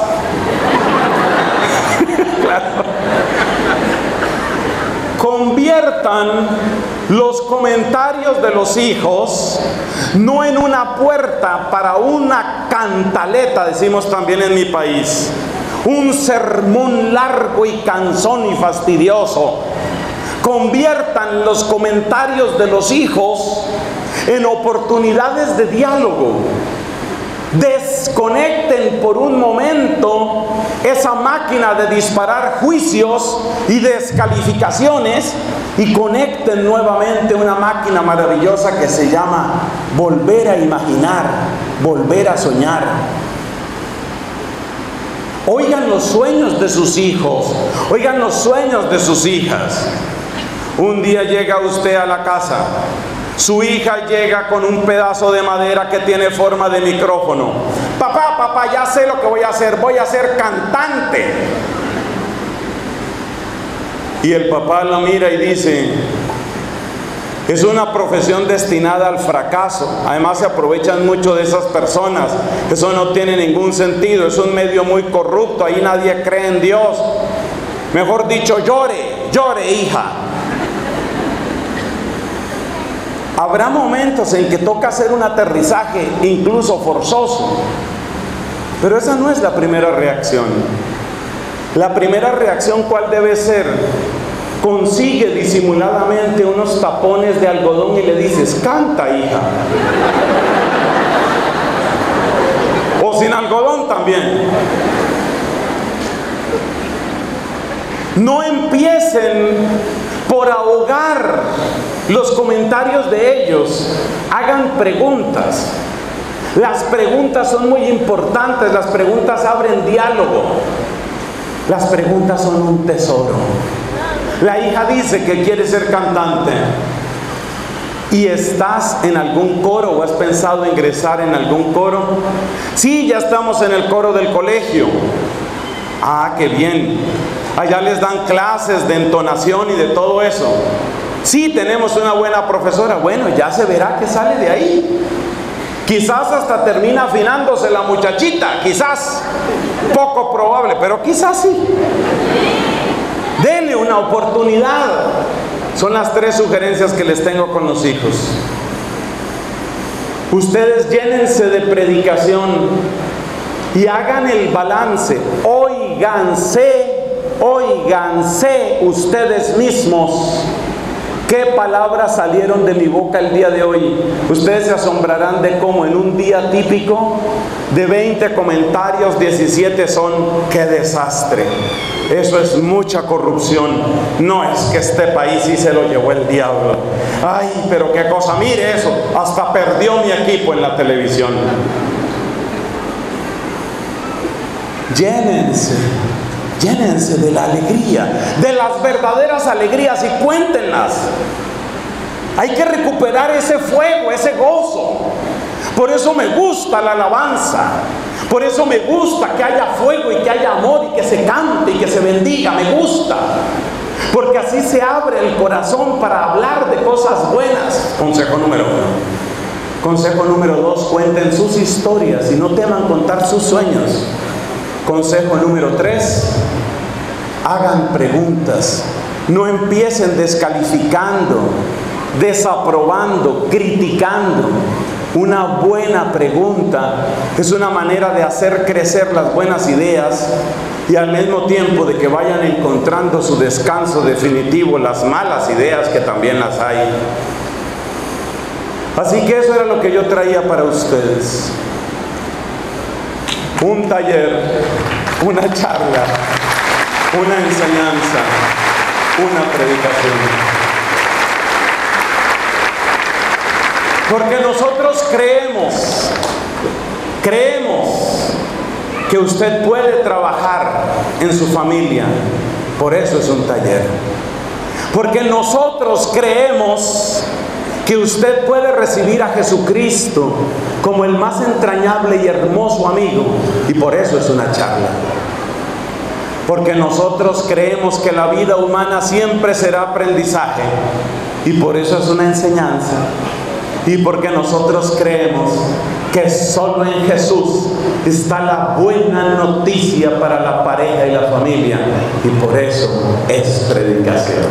Claro. Conviertan los comentarios de los hijos no en una puerta para una cantaleta, decimos también en mi país, un sermón largo y cansón y fastidioso. Conviertan los comentarios de los hijos en oportunidades de diálogo. Desconecten por un momento esa máquina de disparar juicios y descalificaciones y conecten nuevamente una máquina maravillosa que se llama volver a imaginar, volver a soñar. Oigan los sueños de sus hijos, oigan los sueños de sus hijas. Un día llega usted a la casa. Su hija llega con un pedazo de madera que tiene forma de micrófono. Papá, papá, ya sé lo que voy a hacer, voy a ser cantante. Y el papá la mira y dice: es una profesión destinada al fracaso. Además se aprovechan mucho de esas personas. Eso no tiene ningún sentido, es un medio muy corrupto, ahí nadie cree en Dios. Mejor dicho, llore, llore, hija. Habrá momentos en que toca hacer un aterrizaje, incluso forzoso. Pero esa no es la primera reacción. La primera reacción, ¿cuál debe ser? Consigue disimuladamente unos tapones de algodón y le dices: canta, hija. O sin algodón también. No empiecen por ahogar los comentarios de ellos. Hagan preguntas. Las preguntas son muy importantes. Las preguntas abren diálogo. Las preguntas son un tesoro. La hija dice que quiere ser cantante. ¿Y estás en algún coro o has pensado ingresar en algún coro? Sí, ya estamos en el coro del colegio. Ah, qué bien. Allá les dan clases de entonación y de todo eso. Sí, tenemos una buena profesora. Bueno, ya se verá qué sale de ahí. Quizás hasta termina afinándose la muchachita. Quizás. Poco probable, pero quizás sí. Denle una oportunidad. Son las tres sugerencias que les tengo con los hijos. Ustedes llénense de predicación y hagan el balance. Óiganse. Óiganse ustedes mismos. ¿Qué palabras salieron de mi boca el día de hoy? Ustedes se asombrarán de cómo en un día típico de veinte comentarios, diecisiete son: ¡qué desastre! Eso es mucha corrupción. No, es que este país sí se lo llevó el diablo. ¡Ay, pero qué cosa! Mire eso, hasta perdió mi equipo en la televisión. Llénense. Llénense de la alegría, de las verdaderas alegrías, y cuéntenlas. Hay que recuperar ese fuego, ese gozo. Por eso me gusta la alabanza, Por eso me gusta que haya fuego y que haya amor y que se cante y que se bendiga. Me gusta. Porque así se abre el corazón para hablar de cosas buenas. Consejo número uno. Consejo número dos, cuenten sus historias y no teman contar sus sueños. Consejo número tres, hagan preguntas. No empiecen descalificando, desaprobando, criticando. Una buena pregunta es una manera de hacer crecer las buenas ideas y al mismo tiempo de que vayan encontrando su descanso definitivo las malas ideas, que también las hay. Así que eso era lo que yo traía para ustedes. Un taller, una charla, una enseñanza, una predicación. Porque nosotros creemos, creemos que usted puede trabajar en su familia. Por eso es un taller. Porque nosotros creemos que usted puede recibir a Jesucristo como el más entrañable y hermoso amigo. Y por eso es una charla. Porque nosotros creemos que la vida humana siempre será aprendizaje. Y por eso es una enseñanza. Y porque nosotros creemos que solo en Jesús está la buena noticia para la pareja y la familia. Y por eso es predicación.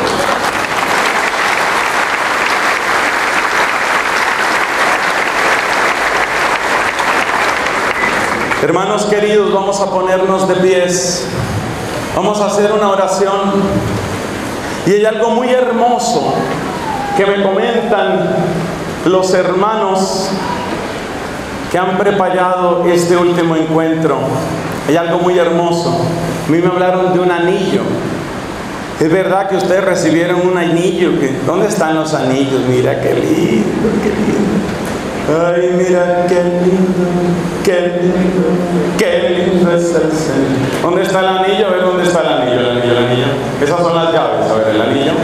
Hermanos queridos, vamos a ponernos de pies. Vamos a hacer una oración. Y hay algo muy hermoso que me comentan los hermanos que han preparado este último encuentro. Hay algo muy hermoso. A mí me hablaron de un anillo. Es verdad que ustedes recibieron un anillo. Que, ¿dónde están los anillos? Mira qué lindo, qué lindo. Ay, mira qué lindo, qué lindo, qué lindo es el Señor. ¿Dónde está el anillo? A ver, ¿dónde está el anillo? El anillo, el anillo. Esas son las llaves. A ver, el anillo.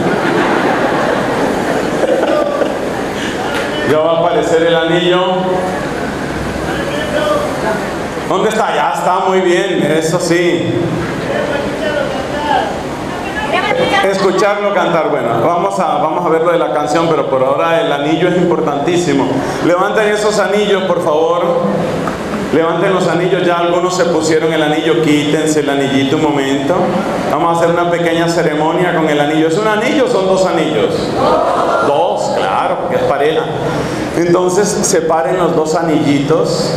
Ya va a aparecer el anillo. ¿Dónde está? Ya está, muy bien, eso sí. Escucharlo cantar, bueno, vamos a, vamos a ver lo de la canción, pero por ahora el anillo es importantísimo. Levanten esos anillos, por favor. Levanten los anillos, ya algunos se pusieron el anillo, quítense el anillito un momento. Vamos a hacer una pequeña ceremonia con el anillo. ¿Es un anillo o son dos anillos? Dos, claro, porque es pareja. Entonces separen los dos anillitos.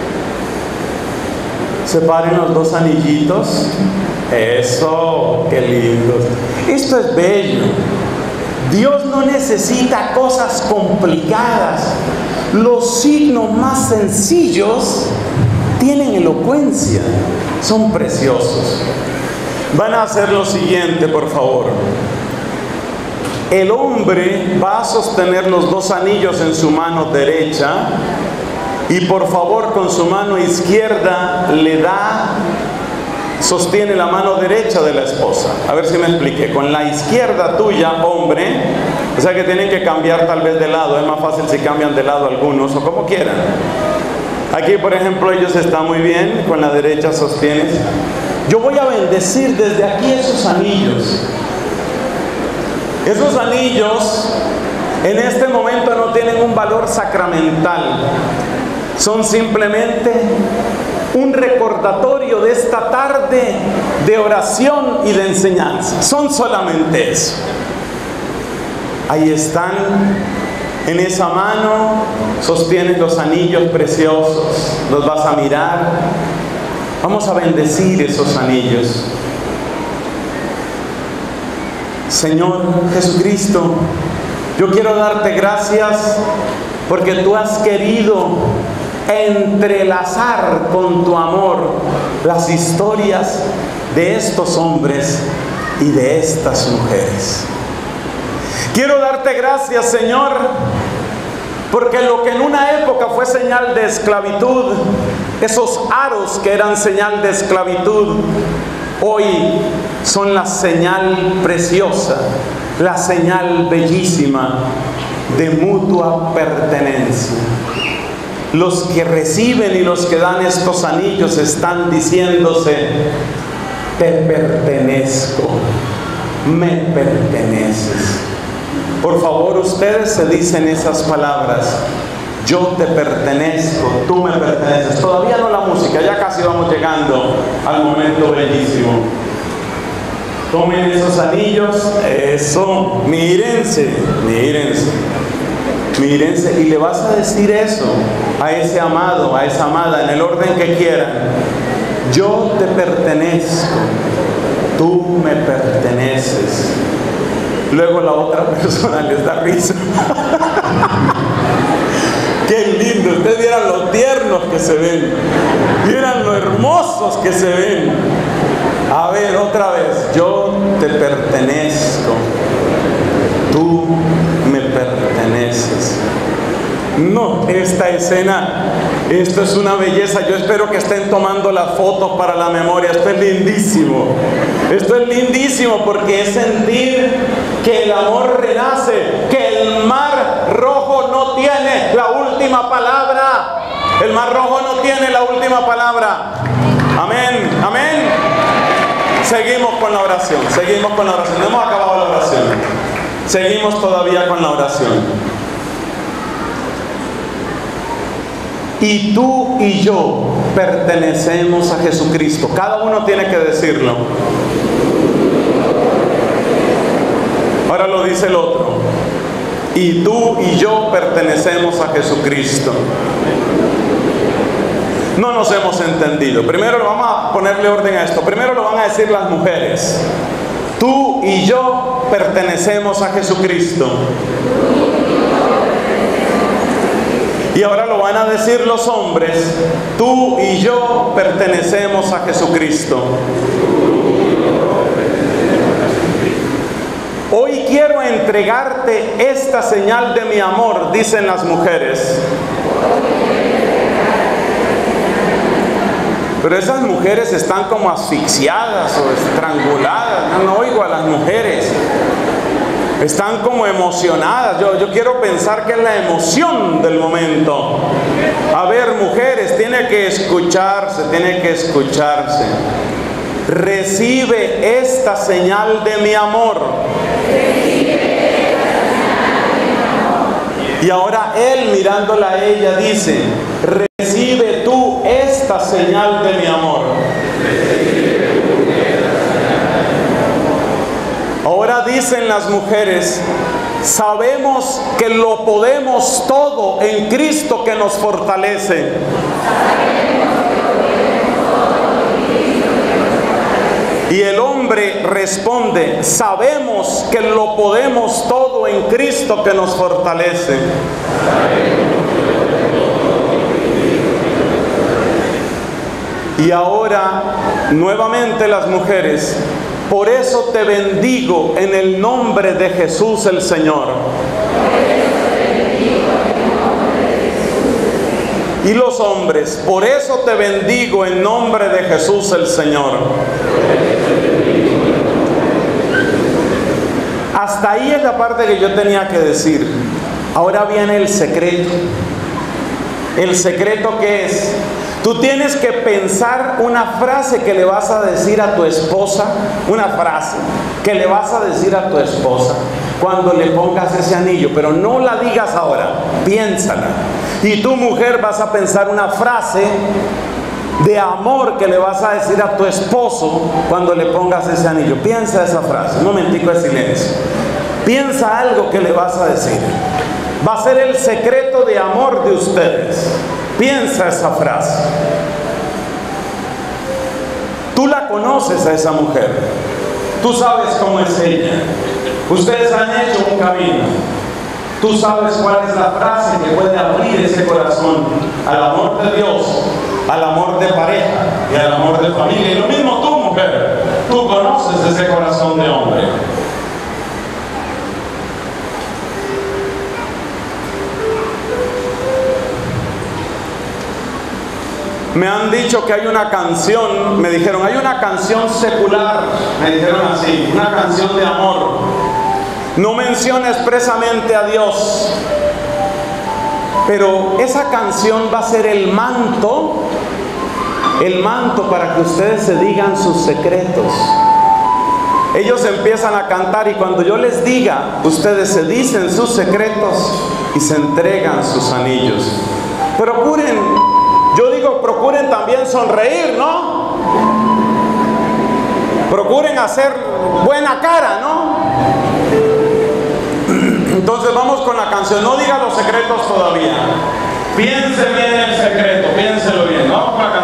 Separen los dos anillitos. Eso, qué lindo. Esto es bello. Dios no necesita cosas complicadas. Los signos más sencillos tienen elocuencia, son preciosos. Van a hacer lo siguiente, por favor. El hombre va a sostener los dos anillos en su mano derecha y por favor con su mano izquierda le da, sostiene la mano derecha de la esposa. A ver si me expliqué. Con la izquierda tuya, hombre, o sea que tienen que cambiar tal vez de lado. Es más fácil si cambian de lado algunos o como quieran. Aquí, por ejemplo, ellos están muy bien. Con la derecha sostienes. Yo voy a bendecir desde aquí esos anillos. Esos anillos en este momento no tienen un valor sacramental. Son simplemente un recordatorio de esta tarde de oración y de enseñanza. Son solamente eso. Ahí están, en esa mano sostienes los anillos preciosos, los vas a mirar. Vamos a bendecir esos anillos. Señor Jesucristo, yo quiero darte gracias porque tú has querido entrelazar con tu amor las historias de estos hombres y de estas mujeres. Quiero darte gracias, Señor, porque lo que en una época fue señal de esclavitud, esos aros que eran señal de esclavitud, hoy son la señal preciosa, la señal bellísima de mutua pertenencia. Los que reciben y los que dan estos anillos están diciéndose: te pertenezco, me perteneces. Por favor, ustedes se dicen esas palabras: yo te pertenezco, tú me perteneces. Todavía no la música, ya casi vamos llegando al momento bellísimo. Tomen esos anillos, eso, mírense, mírense, mírense, y le vas a decir eso a ese amado, a esa amada, en el orden que quieran: yo te pertenezco, tú me perteneces. Luego la otra persona les da risa. Qué lindo, ustedes vieran lo tiernos que se ven, vieran lo hermosos que se ven. A ver, otra vez: yo te pertenezco, tú me perteneces. No, esta escena, esto es una belleza. Yo espero que estén tomando las fotos para la memoria. Esto es lindísimo. Esto es lindísimo porque es sentir que el amor renace, que el mar rojo no tiene la última palabra. El mar rojo no tiene la última palabra. Amén, amén. Seguimos con la oración, seguimos con la oración. No hemos acabado la oración. Seguimos todavía con la oración. Y tú y yo pertenecemos a Jesucristo. Cada uno tiene que decirlo. Ahora lo dice el otro: y tú y yo pertenecemos a Jesucristo. No nos hemos entendido. Primero lo vamos a ponerle orden a esto. Primero lo van a decir las mujeres: tú y yo pertenecemos a Jesucristo. Y ahora lo van a decir los hombres: tú y yo pertenecemos a Jesucristo. Hoy quiero entregarte esta señal de mi amor, dicen las mujeres. Pero esas mujeres están como asfixiadas o estranguladas. No oigo a las mujeres. Están como emocionadas. Yo, yo quiero pensar que es la emoción del momento. A ver, mujeres, tiene que escucharse, tiene que escucharse. Recibe esta señal de mi amor. Y ahora él, mirándola a ella, dice: recibe tú esta señal de mi amor. Ahora dicen las mujeres: sabemos que lo podemos todo en Cristo que nos fortalece. Y el hombre responde: sabemos que lo podemos todo en Cristo que nos fortalece. Y ahora nuevamente las mujeres: por eso te bendigo en el nombre de Jesús el Señor. Y los hombres: por eso te bendigo en nombre de Jesús el Señor. Hasta ahí es la parte que yo tenía que decir. Ahora viene el secreto. ¿El secreto qué es? Tú tienes que pensar una frase que le vas a decir a tu esposa, una frase que le vas a decir a tu esposa cuando le pongas ese anillo, pero no la digas ahora, piénsala. Y tu mujer vas a pensar una frase de amor que le vas a decir a tu esposo cuando le pongas ese anillo. Piensa esa frase, un momentico de silencio. Piensa algo que le vas a decir. Va a ser el secreto de amor de ustedes. Piensa esa frase. Tú la conoces a esa mujer. Tú sabes cómo es ella. Ustedes han hecho un camino. Tú sabes cuál es la frase que puede abrir ese corazón al amor de Dios, al amor de pareja y al amor de familia. Y lo mismo tú, mujer. Tú conoces ese corazón de hombre. Me han dicho que hay una canción, me dijeron, hay una canción secular, me dijeron así, una canción de amor. No menciona expresamente a Dios, Pero esa canción va a ser el manto, el manto para que ustedes se digan sus secretos. Ellos empiezan a cantar y cuando yo les diga, ustedes se dicen sus secretos y se entregan sus anillos. Procuren, yo digo, procuren también sonreír, ¿no? Procuren hacer buena cara, ¿no? Entonces vamos con la canción. No diga los secretos todavía. Piense bien el secreto, piénselo bien. Vamos con la